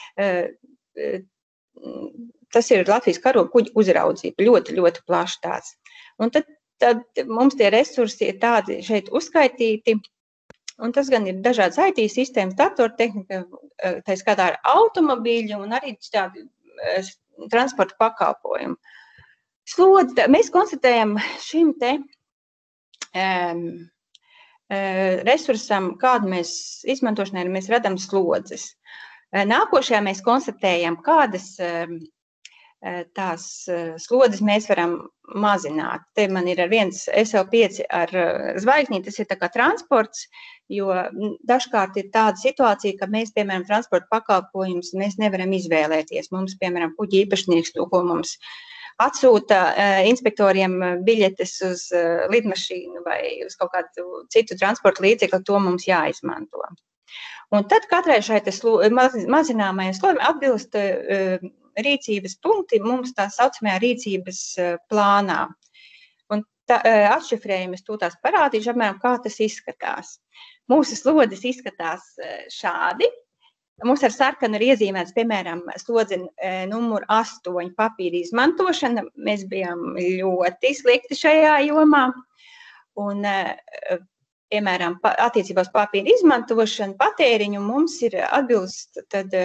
Tas ir Latvijas karoga kuģa uzraudzība, ļoti, ļoti plašs tāds. Un tad Tad mums tie resursi ir tādi šeit uzskaitīti, un tas gan ir dažādas I T sistēmas, datortehnika, tā skatā ar automobīļu un arī tādi transporta pakalpojumu. Slodzi, mēs konstatējam šim te um, resursam, kādu mēs izmantošanai, mēs radam slodzes. Nākošajā mēs konstatējam, kādas um, tās slodzes mēs varam mazināt. Te man ir ar viens S L pieci ar zvaigznī, tas ir tā kā transports, jo dažkārt ir tāda situācija, ka mēs, piemēram, transporta pakalpojumus mēs nevaram izvēlēties. Mums, piemēram, kuģi īpašnieks to, ko mums atsūta inspektoriem biļetes uz lidmašīnu vai uz kaut kādu citu transporta līdzekli, to mums jāizmanto. Un tad katrai šai mazināmajai slodei atbilst rīcības punkti mums tā saucamajā rīcības plānā. Un tā, atšifrējumi es to tās parādīšu, apmēram, kā tas izskatās. Mūsu slodzes izskatās šādi. Mums ar sarkanu ir iezīmēts, piemēram, slodze numur astoņi papīra izmantošana. Mēs bijām ļoti slikti šajā jomā. Un, piemēram, attiecībā uz papīra izmantošanu, patēriņu mums ir atbilst tad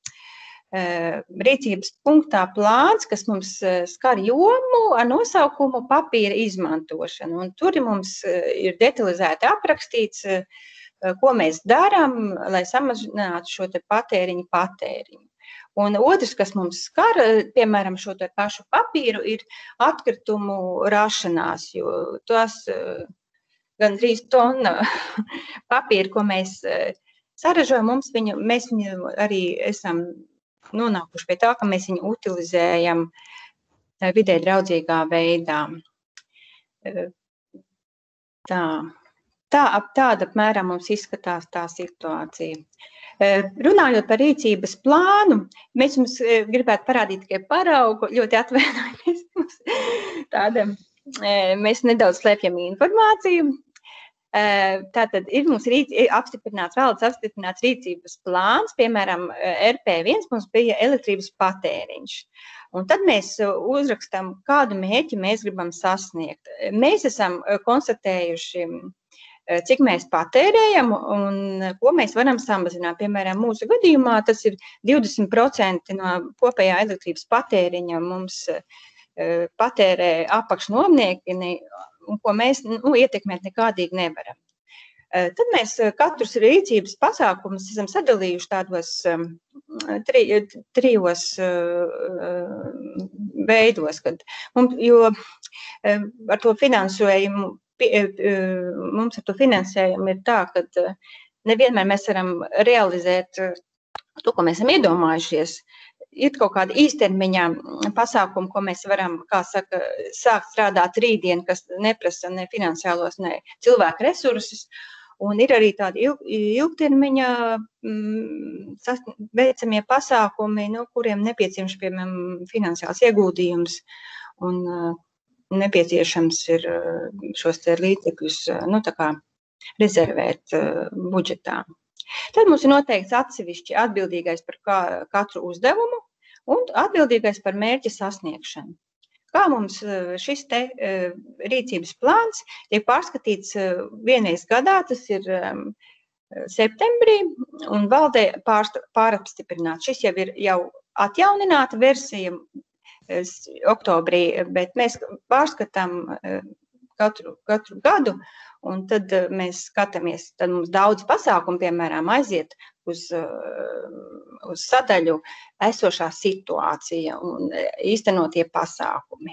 rīcības punktā plāns, kas mums skar jomu ar nosaukumu papīra izmantošanu. Un tur mums ir detalizēti aprakstīts, ko mēs darām, lai samazinātu šo te patēriņu patēriņu. Un otrs, kas mums skar, piemēram, šo te pašu papīru, ir atkritumu rašanās, jo tas gandrīz tonna papīra, ko mēs saražojam, mums viņu, mēs viņu arī esam nonākuši pie tā, ka mēs viņu utilizējam vidē draudzīgā veidā. Tā. tā, ap tāda apmēram mums izskatās tā situācija. Runājot par rīcības plānu, mēs jums gribētu parādīt tikai paraugu, ļoti atvainojamies. Tāda, mēs nedaudz slēpjam informāciju. Tātad ir mums rīc, apstiprināts, valdes apstiprināts rīcības plāns, piemēram, R P viens mums bija elektrības patēriņš. Un tad mēs uzrakstam, kādu mērķi mēs gribam sasniegt. Mēs esam konstatējuši, cik mēs patērējam un ko mēs varam samazināt. Piemēram, mūsu gadījumā tas ir divdesmit procenti no kopējā elektrības patēriņa mums patērē apakšnomnieki, un ko mēs nu, ietekmēt nekādīgi nevaram. Tad mēs katrus rīcības pasākumus esam sadalījuši tādos tri, trijos veidos, kad mums, jo ar to finansējumu Mums ar to finansējumu ir tā, ka nevienmēr mēs varam realizēt to, ko mēs esam iedomājušies. Ir kaut kāda īstermiņā pasākuma, ko mēs varam, kā saka, sākt strādāt rītdien, kas neprasa ne finansiālos, ne cilvēku resursus. Un ir arī tādi ilg, ilgtermiņa mm, veicamie pasākumi, no kuriem nepieciešams, piemēram, finansiāls ieguldījums un nepieciešams ir šos te līdzekļus nu, tā kā rezervēt budžetā. Tad mums ir noteikts atsevišķi atbildīgais par kā, katru uzdevumu un atbildīgais par mērķa sasniegšanu. Kā mums šis te rīcības plāns tiek pārskatīts vienreiz gadā, tas ir septembrī, un valdē pārapstiprināts. Šis jau ir jau atjaunināta versija, oktobrī, bet mēs pārskatām katru, katru gadu, un tad mēs skatāmies, tad mums daudz pasākumu, piemēram, aiziet uz, uz sadaļu esošā situācija un īstenotie pasākumi.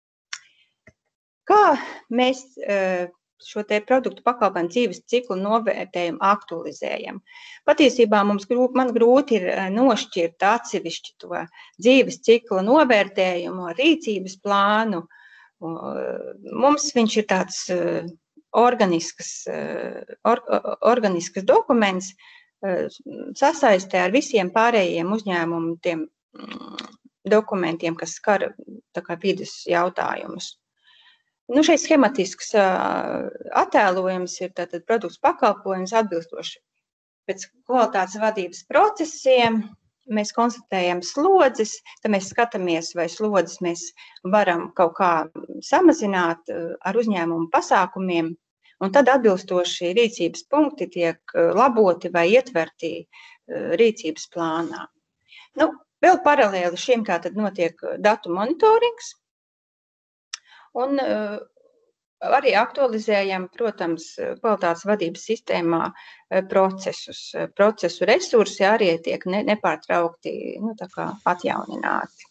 Kā mēs šo te produktu pakalpojumu dzīves ciklu novērtējumu aktualizējam. Patiesībā mums grūti, man grūti ir nošķirt atsevišķi to dzīves cikla novērtējumu ar rīcības plānu. Mums viņš ir tāds organisks, or, organisks dokuments sasaistē ar visiem pārējiem uzņēmumu tiem dokumentiem, kas skar tā kā vides jautājumus. Nu, šeit schematisks attēlojums ir tātad produkts pakalpojums atbilstoši pēc kvalitātes vadības procesiem. Mēs konstatējam slodzes, tad mēs skatāmies, vai slodzes mēs varam kaut kā samazināt ar uzņēmumu pasākumiem, un tad atbilstoši rīcības punkti tiek laboti vai ietverti rīcības plānā. Nu, vēl paralēli šim kā tad notiek datu monitorings. Un uh, arī aktualizējam, protams, kvalitātes vadības sistēmā uh, procesus. Procesu resursi arī tiek ne, nepārtraukti nu, tā kā atjaunināti.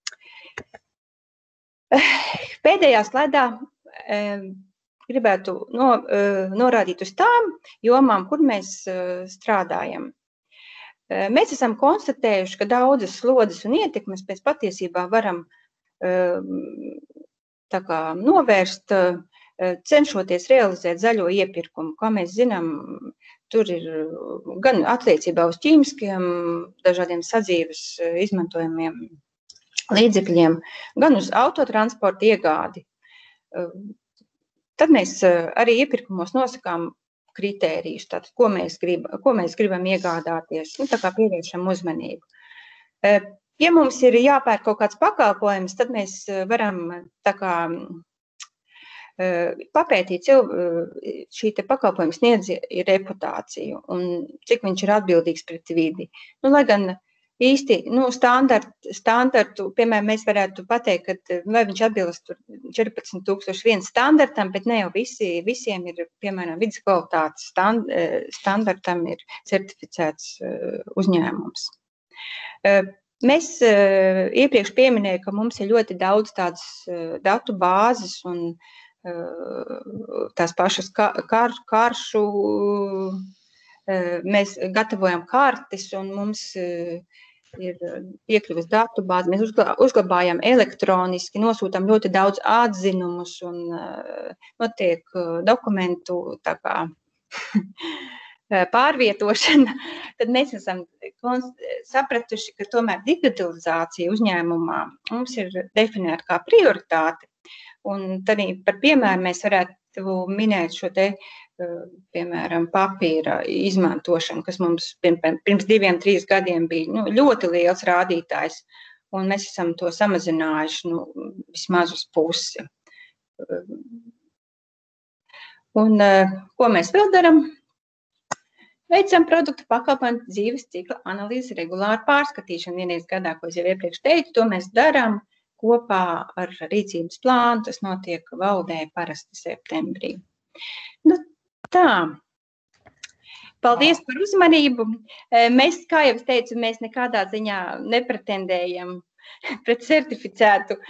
Pēdējā slaidā uh, gribētu no, uh, norādīt uz tām jomām, kur mēs uh, strādājam. Uh, mēs esam konstatējuši, ka daudzas slodzes un ietekmes pēc patiesībā varam uh, tā kā novērst, cenšoties realizēt zaļo iepirkumu. Kā mēs zinām, tur ir gan attiecībā uz ķīmiskiem, dažādiem sadzīves izmantojamiem līdzekļiem, gan uz autotransporta iegādi. Tad mēs arī iepirkumos nosakām kritērijus, tātad, ko mēs gribam, ko mēs gribam iegādāties, nu, tā kā pievēršam uzmanību. Ja mums ir jāpērk kaut kāds pakalpojums, tad mēs varam tā kā papētīt šī te pakalpojuma sniedzēja reputāciju un cik viņš ir atbildīgs pret vidi. Nu, lai gan īsti, nu, standart, standartu, piemēram, mēs varētu pateikt, ka vai viņš atbilst četrpadsmit tūkstoši viens standartam, bet ne jau visi, visiem ir, piemēram, vidas kvalitātes stand, standartam ir certificēts uzņēmums. Mēs uh, iepriekš pieminēju, ka mums ir ļoti daudz tādas uh, datu bāzes un uh, tās pašas kar, kar, karšu, uh, mēs gatavojam kartes un mums uh, ir piekļuvis datubāzi, mēs uzglabājam elektroniski, nosūtam ļoti daudz atzinumus un notiek dokumentu tā kā pārvietošana, tad mēs esam sapratuši, ka tomēr digitalizācija uzņēmumā mums ir definēta kā prioritāte. Un tad par piemēru mēs varētu minēt šo te, piemēram, papīra izmantošanu, kas mums pirms diviem, trīs gadiem bija nu, ļoti liels rādītājs, un mēs esam to samazinājuši nu, vismaz uz pusi. Un ko mēs vēl daram? Veicam produktu pakalpojumu dzīves cikla analīzi regulāru pārskatīšanu. Vienreiz gadā, ko es jau iepriekš teicu, to mēs darām kopā ar rīcības plānu. Tas notiek valdē parasti septembrī. Nu, tā. Paldies par uzmanību. Mēs, kā jau es teicu, mēs nekādā ziņā nepretendējam pret certificētu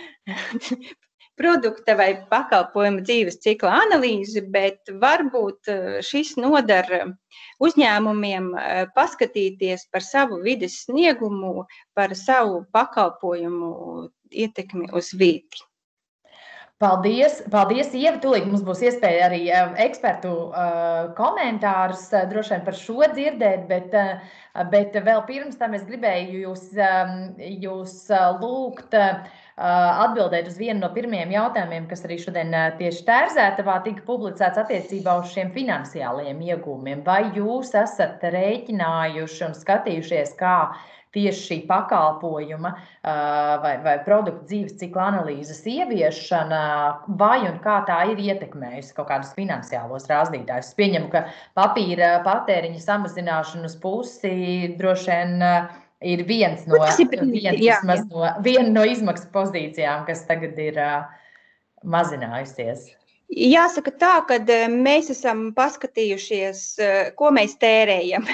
produkta vai pakalpojuma dzīves cikla analīzi, bet varbūt šis nodara uzņēmumiem paskatīties par savu vides sniegumu, par savu pakalpojumu ietekmi uz vidi. Paldies, paldies, Ieva. Tūlīt mums būs iespēja arī ekspertu uh, komentārus uh, droši vien par šo dzirdēt, bet, uh, bet vēl pirms tam es gribēju jūs, um, jūs uh, lūgt uh, atbildēt uz vienu no pirmajiem jautājumiem, kas arī šodien uh, tieši Tērzētavā tika publicēts attiecībā uz šiem finansiālajiem iegūmiem. Vai jūs esat rēķinājuši un skatījušies, kā tieši šī pakalpojuma vai, vai produktu dzīves cikla analīzes ieviešana, vai un kā tā ir ietekmējusi kaut kādus finansiālos rādītājus? Es pieņemu, ka papīra patēriņa samazināšana uz pusi droši vien ir viens no, viens, jā, jā. no, viena no izmaksu pozīcijām, kas tagad ir mazinājusies. Jāsaka tā, ka mēs esam paskatījušies, ko mēs tērējam.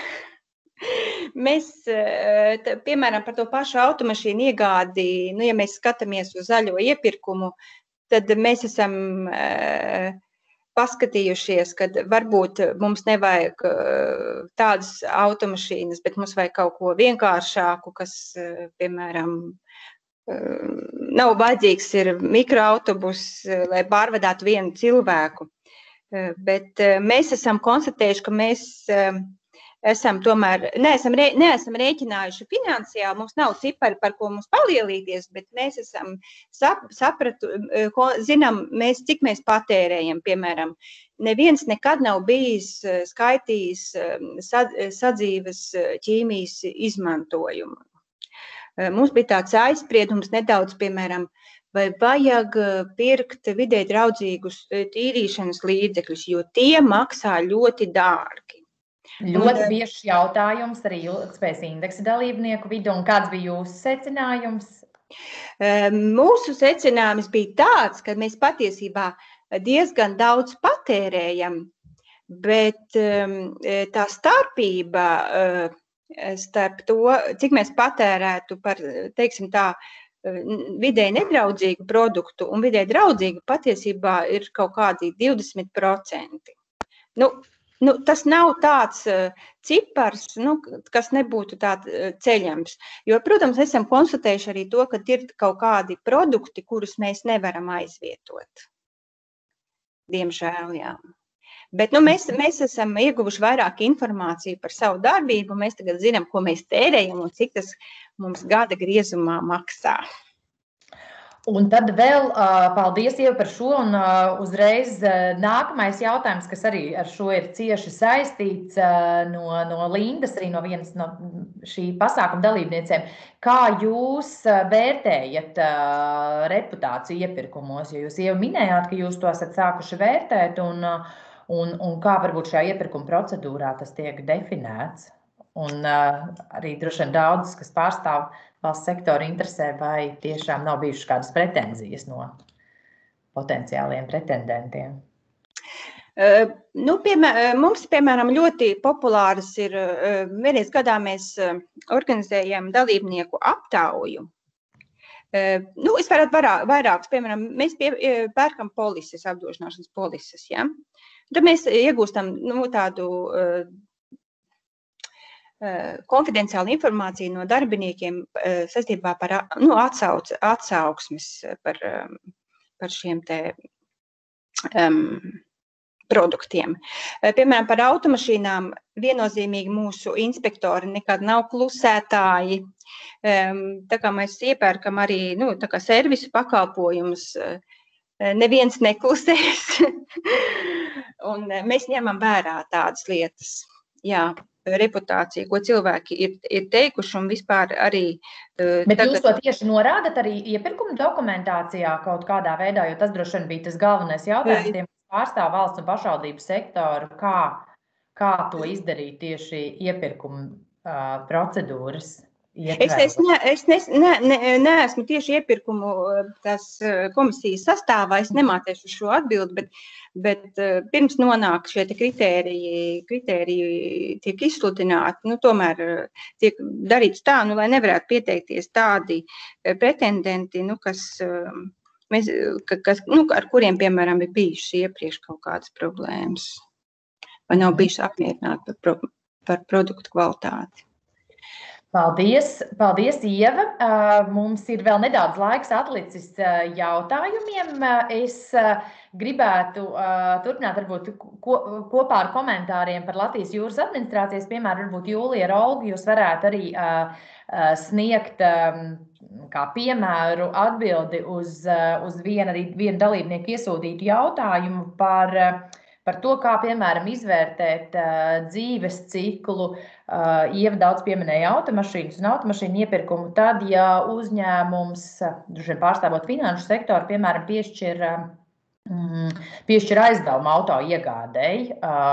Mēs, piemēram, par to pašu automašīnu iegādi, nu, ja mēs skatāmies uz zaļo iepirkumu, tad mēs esam paskatījušies, ka varbūt mums nevajag tādas automašīnas, bet mums vajag kaut ko vienkāršāku, kas, piemēram, nav vajadzīgs ir mikroautobus, lai pārvadātu vienu cilvēku. Bet mēs esam konstatējuši, ka mēs esam tomēr, neesam, rē, neesam rēķinājuši finansiāli, mums nav cipari, par ko mums palielīties, bet mēs esam sap, sapratu, ko, zinām, mēs, cik mēs patērējam, piemēram, neviens nekad nav bijis skaitījis sad, sadzīves ķīmijas izmantojumu. Mums bija tāds aizspriedums nedaudz, piemēram, vai vajag pirkt vidē draudzīgus tīrīšanas līdzekļus, jo tie maksā ļoti dārgi. Ļoti biežs jautājums arī ilgtspējas indeksa dalībnieku vidu, un kāds bija jūsu secinājums? Mūsu secinājums bija tāds, ka mēs patiesībā diezgan daudz patērējam, bet tā starpība starp to, cik mēs patērētu par, teiksim tā, vidē nedraudzīgu produktu un vidē draudzīgu patiesībā ir kaut kādi divdesmit procenti. Nu, Nu, tas nav tāds uh, cipars, nu, kas nebūtu tāds uh, ceļams. Jo, protams, esam konstatējuši arī to, ka ir kaut kādi produkti, kurus mēs nevaram aizvietot. Diemžēl, jā. Bet nu, mēs, mēs esam ieguvuši vairāk informāciju par savu darbību. Mēs tagad zinām, ko mēs tērējam un cik tas mums gada griezumā maksā. Un tad vēl uh, paldies Ieva par šo, un uh, uzreiz uh, nākamais jautājums, kas arī ar šo ir cieši saistīts uh, no, no Lindas, arī no vienas no šī pasākuma dalībniecēm. Kā jūs uh, vērtējat uh, reputāciju iepirkumos? Jo jūs jau minējāt, ka jūs to esat sākuši vērtēt, un, uh, un, un kā varbūt šajā iepirkuma procedūrā tas tiek definēts? Un uh, arī droši vien daudz, kas pārstāv valsts sektoru interesē, vai tiešām nav bijušas kādas pretenzijas no potenciāliem pretendentiem? Uh, nu, piemēram, mums, piemēram, ļoti populāras ir, uh, vienreiz gadā mēs uh, organizējam dalībnieku aptauju. Uh, nu, es varētu vairāk, vairākus, piemēram, mēs pie, pērkam polises, apdrošināšanas polises, ja? Tad mēs iegūstam, nu, tādu uh, konfidenciālu informāciju no darbiniekiem saistībā par nu, atsauc, atsauksmes par, par šiem te um, produktiem. Piemēram, par automašīnām viennozīmīgi mūsu inspektori nekad nav klusētāji. Tā kā mēs iepērkam arī nu, tā kā servisu pakalpojumus, neviens neklusēs. Un mēs ņemam vērā tādas lietas. Jā, reputācija, ko cilvēki ir, ir teikuši un vispār arī... Bet tagad... jūs to tieši norādat arī iepirkuma dokumentācijā kaut kādā veidā, jo tas droši vien bija tas galvenais jautājums, tiem pārstāv valsts un pašvaldību sektoru, kā, kā to izdarīt tieši iepirkuma uh, procedūras. Es, es, ne, es ne, ne, ne, neesmu tieši iepirkumu tās komisijas sastāvā, es nemātiešu šo atbildi, bet, bet pirms nonāk šie te kritēriji, kritēriji tiek izsludināti, nu tomēr tiek darīts tā, nu lai nevarētu pieteikties tādi pretendenti, nu kas, mēs, kas, nu, ar kuriem, piemēram, ir bijušas iepriekš kaut kādas problēmas, vai nav bijuši apmierināti par, pro, par produktu kvalitāti. Paldies, paldies, Ieva. Mums ir vēl nedaudz laiks atlicis jautājumiem. Es gribētu turpināt varbūt kopā ar komentāriem par Latvijas jūras administrācijas, piemēram, varbūt Jūlija ar Olgu, jūs varētu arī sniegt kā piemēru atbildi uz, uz vienu, arī vienu dalībnieku iesūtītu jautājumu par par to, kā, piemēram, izvērtēt uh, dzīves ciklu. Uh, Ieva daudz pieminēja automašīnas un automašīnu iepirkumu. Tad, ja uzņēmums, droši vien pārstāvot finanšu sektoru, piemēram, piešķir, um, piešķir aizdevumu auto iegādēji,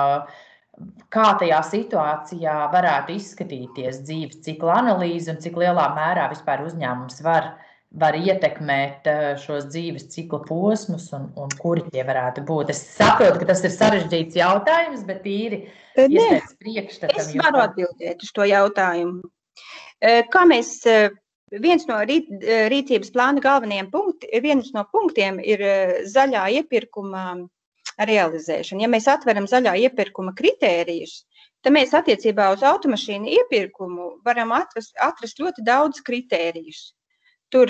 uh, kā tajā situācijā varētu izskatīties dzīves cikla analīze un cik lielā mērā vispār uzņēmums var var ietekmēt šos dzīves cikla posmus un, un kuri tie varētu būt. Es saprotu, ka tas ir sarežģīts jautājums, bet īri iespējas priekšstatam. Es varu atbildēt uz to jautājumu. Kā mēs, viens no rīt, rīcības plāna galvenajiem punktiem, viens no punktiem ir zaļā iepirkuma realizēšana. Ja mēs atveram zaļā iepirkuma kritērijus, tad mēs attiecībā uz automašīnu iepirkumu varam atrast, atrast ļoti daudz kritērijus. Tur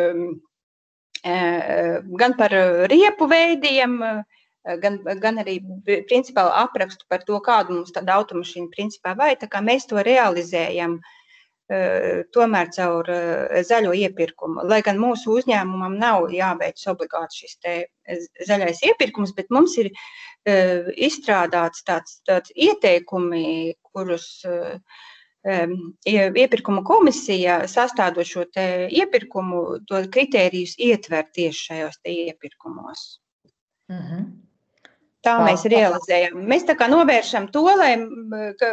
gan par riepu veidiem, gan, gan arī principā aprakstu par to, kādu mums tāda automašīna principā vai, tā kā mēs to realizējam tomēr caur zaļo iepirkumu. Lai gan mūsu uzņēmumam nav jāveic obligāti šis te zaļais iepirkums, bet mums ir izstrādāts tāds, tāds ieteikumi, kurus iepirkuma komisija sastādot šo te iepirkumu, to kritērijus ietver tieši šajos te iepirkumos. Mm-hmm. Tā Paldies. Mēs realizējam. Mēs tā kā novēršam to, lai ka,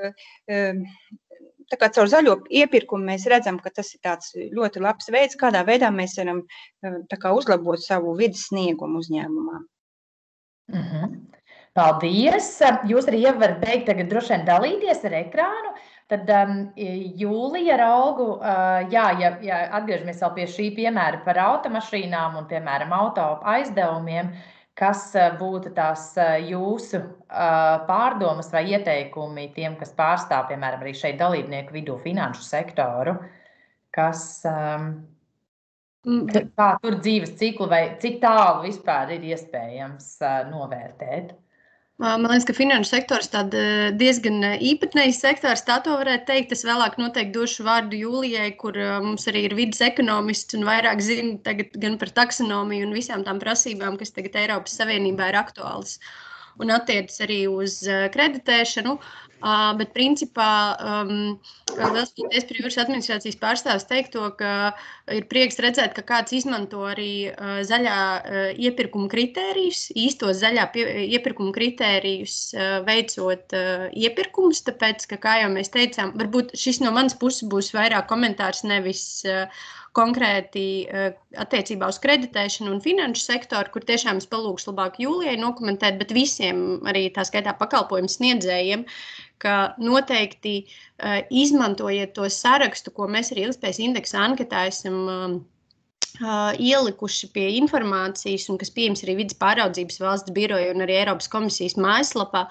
tā kā caur zaļo iepirkumu mēs redzam, ka tas ir tāds ļoti labs veids, kādā veidā mēs varam tā kā uzlabot savu vidas sniegumu uzņēmumā. Mm-hmm. Paldies! Jūs arī jau varat beigt tagad droši vien dalīties ar ekrānu. Tad um, Jūlija ar Olgu, uh, jā, ja, ja atgriežamies vēl pie šī piemēra par automašīnām un, piemēram, auto aizdevumiem, kas uh, būtu tās uh, jūsu uh, pārdomas vai ieteikumi tiem, kas pārstāv, piemēram, arī šeit dalībnieku vidū finanšu sektoru, kas, um, kā tur dzīves ciklu vai cik tālu vispār ir iespējams uh, novērtēt? Man liekas, ka finanšu sektors tāda diezgan īpatnējs sektors, tā to varētu teikt. Es vēlāk noteikti došu vārdu Jūlijai, kur mums arī ir vidas ekonomists un vairāk zina tagad gan par taksonomiju un visām tām prasībām, kas tagad Eiropas Savienībā ir aktuālas un attiecas arī uz kreditēšanu. Bet principā um, liels paldies par jūras administrācijas pārstāvis teikto, ka ir prieks redzēt, ka kāds izmanto arī uh, zaļā uh, iepirkuma kritērijus, īstos zaļā pie, iepirkuma kritērijus uh, veicot uh, iepirkumus, tāpēc, ka, kā jau mēs teicām, varbūt šis no manas puses būs vairāk komentārs nevis uh, konkrēti uh, attiecībā uz kreditēšanu un finanšu sektoru, kur tiešām es palūgšu labāk Jūlijai nokomentēt, bet visiem arī tā skaitā pakalpojumu sniedzējiem, ka noteikti uh, izmantojiet to sarakstu, ko mēs arī ilgspējas indeksa anketā esam uh, uh, ielikuši pie informācijas un kas pieejams arī vidas pāraudzības valsts biroja un arī Eiropas komisijas mājaslapā.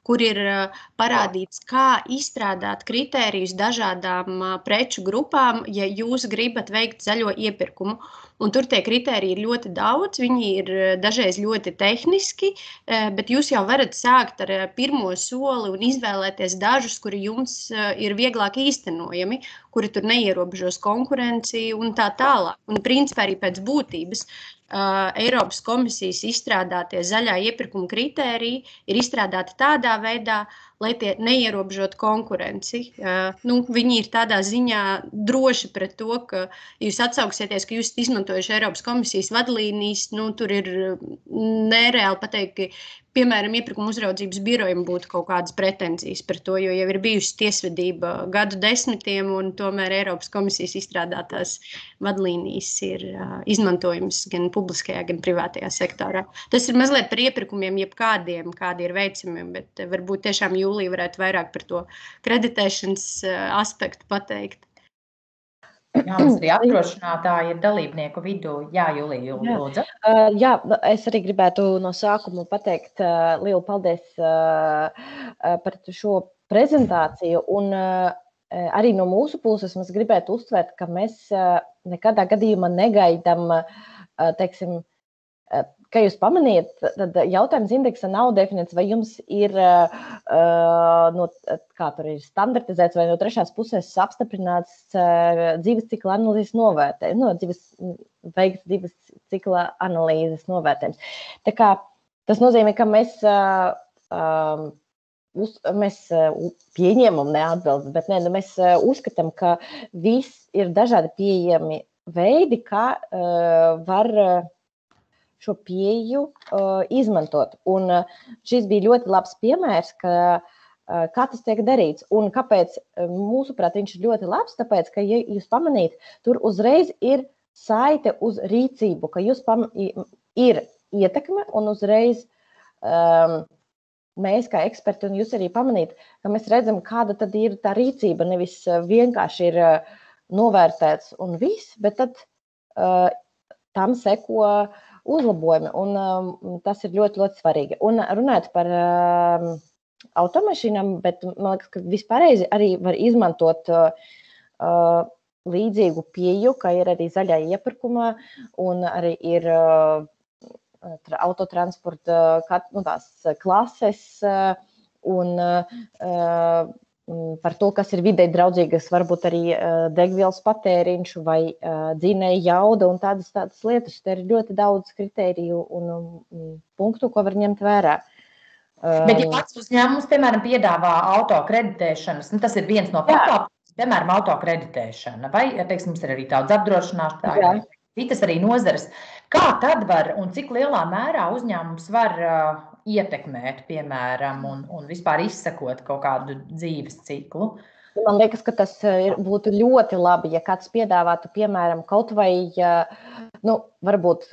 kur ir parādīts, kā izstrādāt kritērijus dažādām preču grupām, ja jūs gribat veikt zaļo iepirkumu. Un tur tie kritēriji ir ļoti daudz, viņi ir dažreiz ļoti tehniski, bet jūs jau varat sākt ar pirmo soli un izvēlēties dažus, kuri jums ir vieglāk īstenojami, kuri tur neierobežos konkurenci un tā tālāk. Un principā arī pēc būtības uh, Eiropas komisijas izstrādātie zaļā iepirkuma kritēriji ir izstrādāti tādā veidā, lai tie neierobežot konkurenci. Uh, nu, viņi ir tādā ziņā droši pret to, ka jūs atsauksieties, ka jūs izmantojuši Eiropas komisijas vadlīnijas, nu, tur ir nereāli pateikt, ka, piemēram, iepirkuma uzraudzības birojam būtu kaut kādas pretenzijas par to, jo jau ir bijusi tiesvedība gadu desmitiem, un tomēr Eiropas komisijas izstrādātās vadlīnijas ir uh, izmantojums gan publiskajā, gan privātajā sektorā. Tas ir mazliet par iepirkumiem, jebkādiem, kādi ir veicami, bet uh, varbūt tiešām Jūlija varētu vairāk par to kreditēšanas uh, aspektu pateikt. Jā, mums arī apdrošinātāji ir dalībnieku vidū. Jā, Julija, lūdzu. Uh, jā, es arī gribētu no sākuma pateikt uh, lielu paldies uh, uh, par šo prezentāciju. Un uh, arī no mūsu puses mēs gribētu uzsvērt, ka mēs uh, nekadā gadījumā negaidām, uh, teiksim, uh, kā jūs pamanījat, tad jautājums indeksa nav definēts, vai jums ir, uh, no, kā tur ir standartizēts, vai no trešās puses apstiprināts uh, dzīves cikla analīzes novērtējums, no dzīves, veikts dzīves cikla analīzes novērtējums. Tā kā tas nozīmē, ka mēs, uh, um, uz, mēs uh, pieņemam neatbildes, bet ne, mēs uh, uzskatām, ka viss ir dažādi pieejami veidi, kā uh, var uh, šo pieeju uh, izmantot. Un uh, šis bija ļoti labs piemērs, ka, uh, kā tas tiek darīts. Un kāpēc, uh, mūsuprāt, viņš ir ļoti labs, tāpēc, ka, ja jūs pamanīt, tur uzreiz ir saite uz rīcību, ka jūs pam ir ietekme un uzreiz um, mēs kā eksperti, un jūs arī pamanīt, ka mēs redzam, kāda tad ir tā rīcība, nevis vienkārši ir uh, novērtēts un viss, bet tad uh, tam seko uzlabojumi, un um, tas ir ļoti, ļoti svarīgi. Un runājot par um, automašīnām, bet man liekas, ka vispārreizi arī var izmantot uh, līdzīgu pieju, ka ir arī zaļā iepirkumā, un arī ir uh, autotransporta nu, tās klases, uh, un uh, par to, kas ir videi draudzīgas, varbūt arī uh, degvielas patēriņš vai uh, dzinēja jauda un tādas, tādas lietas. Te ir ļoti daudz kritēriju un um, punktu, ko var ņemt vērā. Um, Bet, ja pats uzņēmums, piemēram, piedāvā autokreditēšanas, nu, tas ir viens no pakalpojumiem, piemēram, autokreditēšana, vai, ja, teiksim, mums ir arī daudz apdrošinātāji, vai citas arī nozares. Kā tad var un cik lielā mērā uzņēmums var uh, ietekmēt, piemēram, un, un vispār izsekot kaut kādu dzīves ciklu? Man liekas, ka tas ir, būtu ļoti labi, ja kāds piedāvātu, piemēram, kaut vai, nu, varbūt,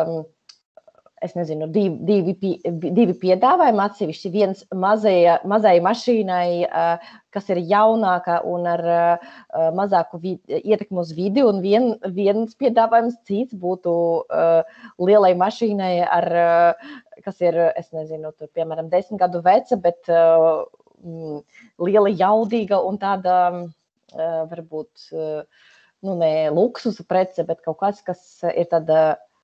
es nezinu, divi, divi, divi piedāvājumi atsevišķi, viens mazai, mazai mašīnai, kas ir jaunāka un ar mazāku vidi, ietekmu uz vidi, un vien, viens piedāvājums cits būtu lielai mašīnai, ar, kas ir, es nezinu, tur, piemēram, desmit gadu veca, bet liela jaudīga un tāda, varbūt, nu, ne luksusa prece, bet kaut kāds, kas ir tāda,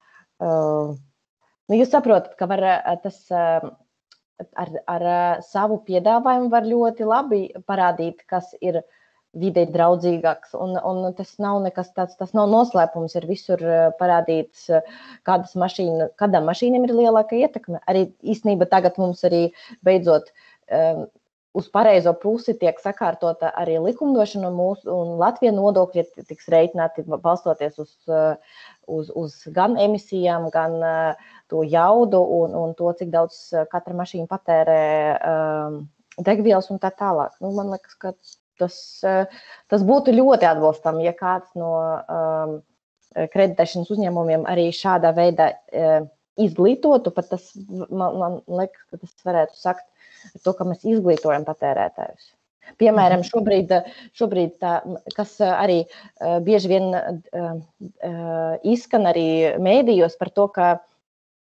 nu, jūs saprotat, ka var tas ar, ar savu piedāvājumu var ļoti labi parādīt, kas ir videi draudzīgāks, un, un tas nav nekas tāds, tas nav noslēpums, ir visur parādīts, kādas mašīna, kādām mašīnām ir lielāka ietekme. Arī īstenībā tagad mums arī beidzot um, uz pareizo pusi tiek sakārtota arī likumdošana mūsu, un Latvijas nodokļi tiks reiķināti balstoties uz, uz, uz gan emisijām, gan uh, to jaudu un, un to, cik daudz katra mašīna patērē um, degvielas un tā tālāk. Nu, man liekas, ka tas, uh, tas būtu ļoti atbalstam, ja kāds no um, kreditēšanas uzņēmumiem arī šādā veidā uh, izglītotu, pat tas, man, man liekas, ka tas varētu sakt to, ka mēs izglītojam patērētājus. Piemēram, šobrīd, šobrīd tā, kas arī uh, bieži vien uh, uh, izskan arī mēdījos par to, ka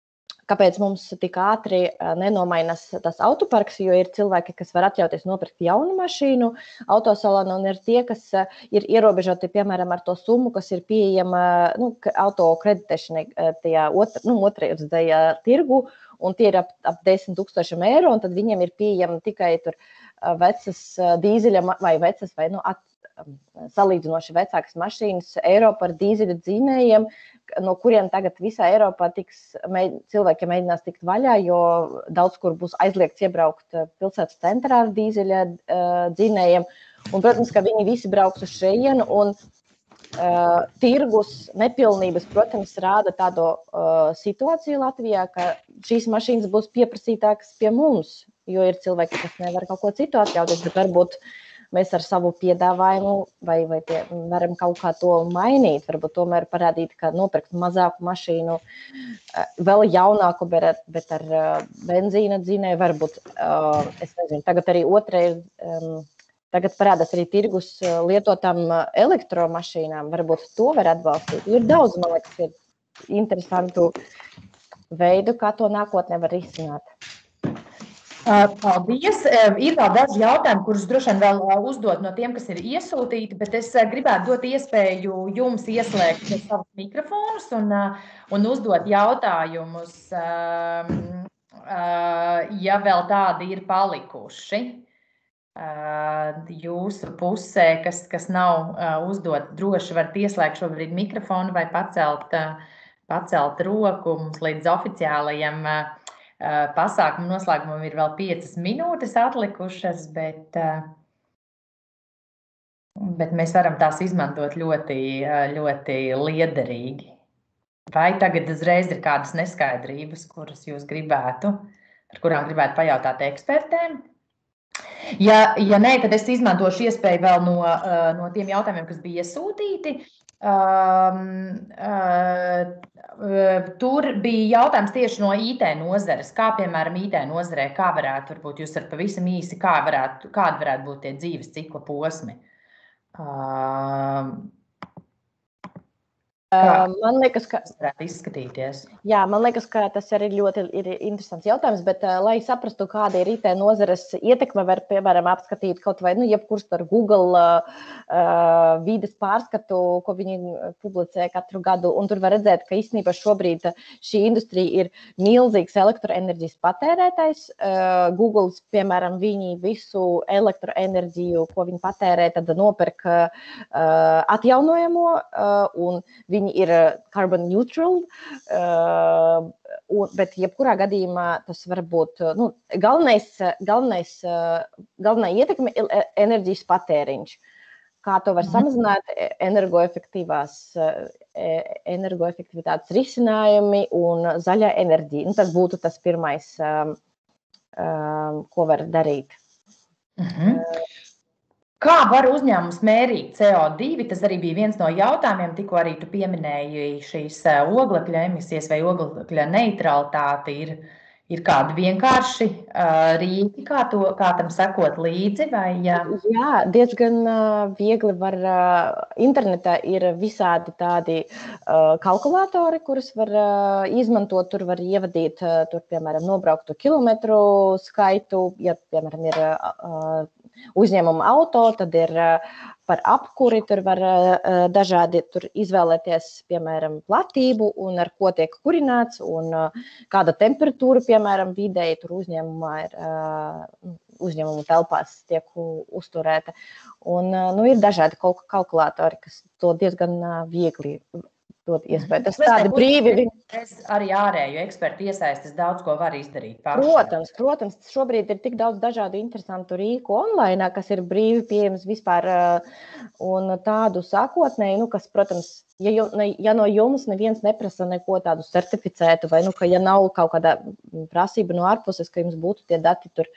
kāpēc mums tik ātri nenomainas tas autoparks, jo ir cilvēki, kas var atļauties nopirkt jaunu mašīnu autosalonā, un ir tie, kas ir ierobežoti, piemēram, ar to summu, kas ir pieejama nu, auto kreditēšanai tajā otr, nu, otrajā tirgu, un tie ir ap, ap desmit tūkstošiem eiro, un tad viņiem ir pieejama tikai tur vecas dīzeļa vai vecas vai nu, at, salīdzinoši vecākas mašīnas eiro par dīzeļa dzinējiem, no kuriem tagad visā Eiropā tiks, cilvēki mēģinās tikt vaļā, jo daudz kur būs aizliegts iebraukt pilsētas centrā ar dīzeļa dzinējiem. Un, protams, ka viņi visi brauks uz šejienu, un uh, tirgus nepilnības, protams, rāda tādu uh, situāciju Latvijā, ka šīs mašīnas būs pieprasītākas pie mums, jo ir cilvēki, kas nevar kaut ko citu atļauties, bet varbūt mēs ar savu piedāvājumu vai, vai tie, varam kaut kā to mainīt, varbūt tomēr parādīt, ka nopirkt mazāku mašīnu, vēl jaunāku, bet, bet ar benzīna dzinēju, varbūt, es nezinu, tagad arī otrais, tagad parādās arī tirgus lietotām elektromašīnām, varbūt to var atbalstīt. Ir daudz, man liekas, ir interesantu veidu, kā to nākotnē var risināt. Paldies. Ir vēl daži jautājumi, kurus droši vien vēl uzdot no tiem, kas ir iesūtīti, bet es gribētu dot iespēju jums ieslēgt savus mikrofonus un, un uzdot jautājumus, ja vēl tādi ir palikuši jūsu pusē, kas, kas nav uzdot. Droši varat ieslēgt šobrīd mikrofonu vai pacelt, pacelt roku mums līdz oficiālajam pasākumu noslēgumam ir vēl piecas minūtes atlikušas, bet, bet mēs varam tās izmantot ļoti, ļoti liederīgi. Vai tagad uzreiz ir kādas neskaidrības, kuras jūs gribētu, par kurām gribētu pajautāt ekspertēm? Ja, ja nē, tad es izmantošu iespēju vēl no, no tiem jautājumiem, kas bija iesūtīti. Um, uh, tur bija jautājums tieši no I T nozares, kā piemēram I T nozarē, kā varētu, varbūt jūs ar pavisam īsi, kā varētu, kādi varētu būt tie dzīves cikla posmi. Uh, Kā man liekas, ka tas varētu izskatīties? Jā, man liekas, ka tas arī ļoti ir interesants jautājums, bet, lai saprastu, kāda ir I T nozares ietekme, var, piemēram, apskatīt kaut vai, nu, jebkurš par Google uh, vides pārskatu, ko viņi publicē katru gadu, un tur var redzēt, ka īstenībā šobrīd šī industrija ir milzīgs elektroenerģijas patērētājs. Uh, Google, piemēram, viņi visu elektroenerģiju, ko viņi patērē, tad nopirk uh, atjaunojamo, uh, un viņi ir carbon neutral, uh, un, bet jebkurā gadījumā tas var būt, nu, galvenais, galvenais, galvenā ietekme ir enerģijas patēriņš. Kā to var samazināt energoefektīvās, energoefektivitātes risinājumi un zaļā enerģija. Nu, tas būtu tas pirmais, um, um, ko var darīt. Mhm. Kā var uzņēmums mērīt C O divi? Tas arī bija viens no jautājumiem, tikko arī tu pieminēji šīs oglekļa emisijas vai oglekļa neutralitāti. Ir, ir kādi vienkārši uh, rīki, kā, to, kā tam sekot līdzi? Vai, uh... Jā, diezgan uh, viegli var. Uh, internetā ir visādi tādi uh, kalkulātori, kurus var uh, izmantot. Tur var ievadīt, uh, tur, piemēram, nobrauktu kilometru skaitu, ja, piemēram, ir uh, uzņēmuma auto, tad ir par apkuri, tur var dažādi tur izvēlēties, piemēram, platību un ar ko tiek kurināts un kāda temperatūra, piemēram, vidēji tur uzņēmumā ir, uzņēmuma telpās tiek uzturēta. Un, nu, ir dažādi kalkulātori, kas to diezgan viegli dot iespēju. Tas tādi brīvi. Arī ārēju ekspertu iesaistas daudz ko var izdarīt paši. Protams, protams, šobrīd ir tik daudz dažādu interesantu rīku online, kas ir brīvi pieejams vispār un tādu sākotnēji, nu, kas, protams, ja, ja no jums neviens neprasa neko tādu certificētu vai, nu, ka ja nav kaut kāda prasība no ārpuses, ka jums būtu tie dati tur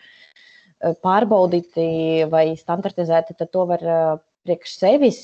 pārbaudīti vai standartizēti, tad to var priekš sevis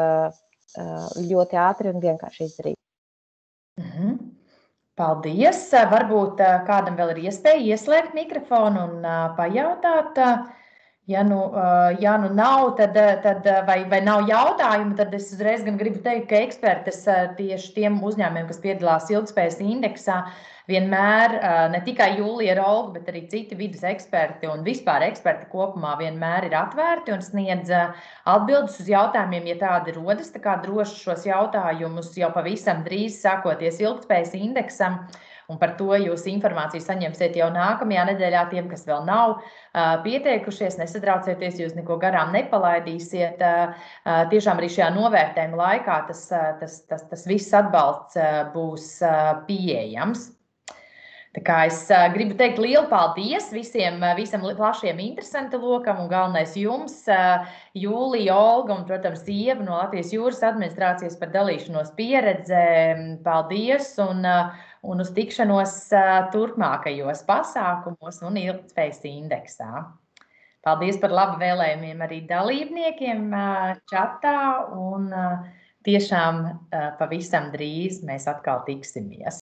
ļoti ātri un vienkārši izdarīt. Mhm. Paldies! Varbūt kādam vēl ir iespēja ieslēgt mikrofonu un pajautāt. Ja nu, ja nu nav, tad, tad, vai, vai nav jautājumu, tad es uzreiz gan gribu teikt, ka ekspertes tieši tiem uzņēmumiem, kas piedalās ilgspējas indeksā, vienmēr ne tikai Jūlija ar Olgu, bet arī citi vidas eksperti un vispār eksperti kopumā vienmēr ir atvērti un sniedz atbildes uz jautājumiem, ja tādi rodas. Tā kā droši šos jautājumus jau pavisam drīz sākoties ilgtspējas indeksam, un par to jūs informāciju saņemsiet jau nākamajā nedēļā. Tiem, kas vēl nav uh, pieteikušies, nesatraucieties, jūs neko garām nepalaidīsiet. Uh, uh, tiešām arī šajā novērtējuma laikā tas, uh, tas, tas, tas viss atbalsts uh, būs uh, pieejams. Tā kā es uh, gribu teikt lielu paldies visiem, uh, visam plašiem interesantu lokam un galvenais jums, uh, Jūlija, Olga un, protams, Ieva no Latvijas jūras administrācijas par dalīšanos pieredzē. Paldies un uh, un uz tikšanos turpmākajos pasākumos un ilgtspējas indeksā. Paldies par labu vēlējumiem arī dalībniekiem čatā un tiešām pavisam drīz mēs atkal tiksimies.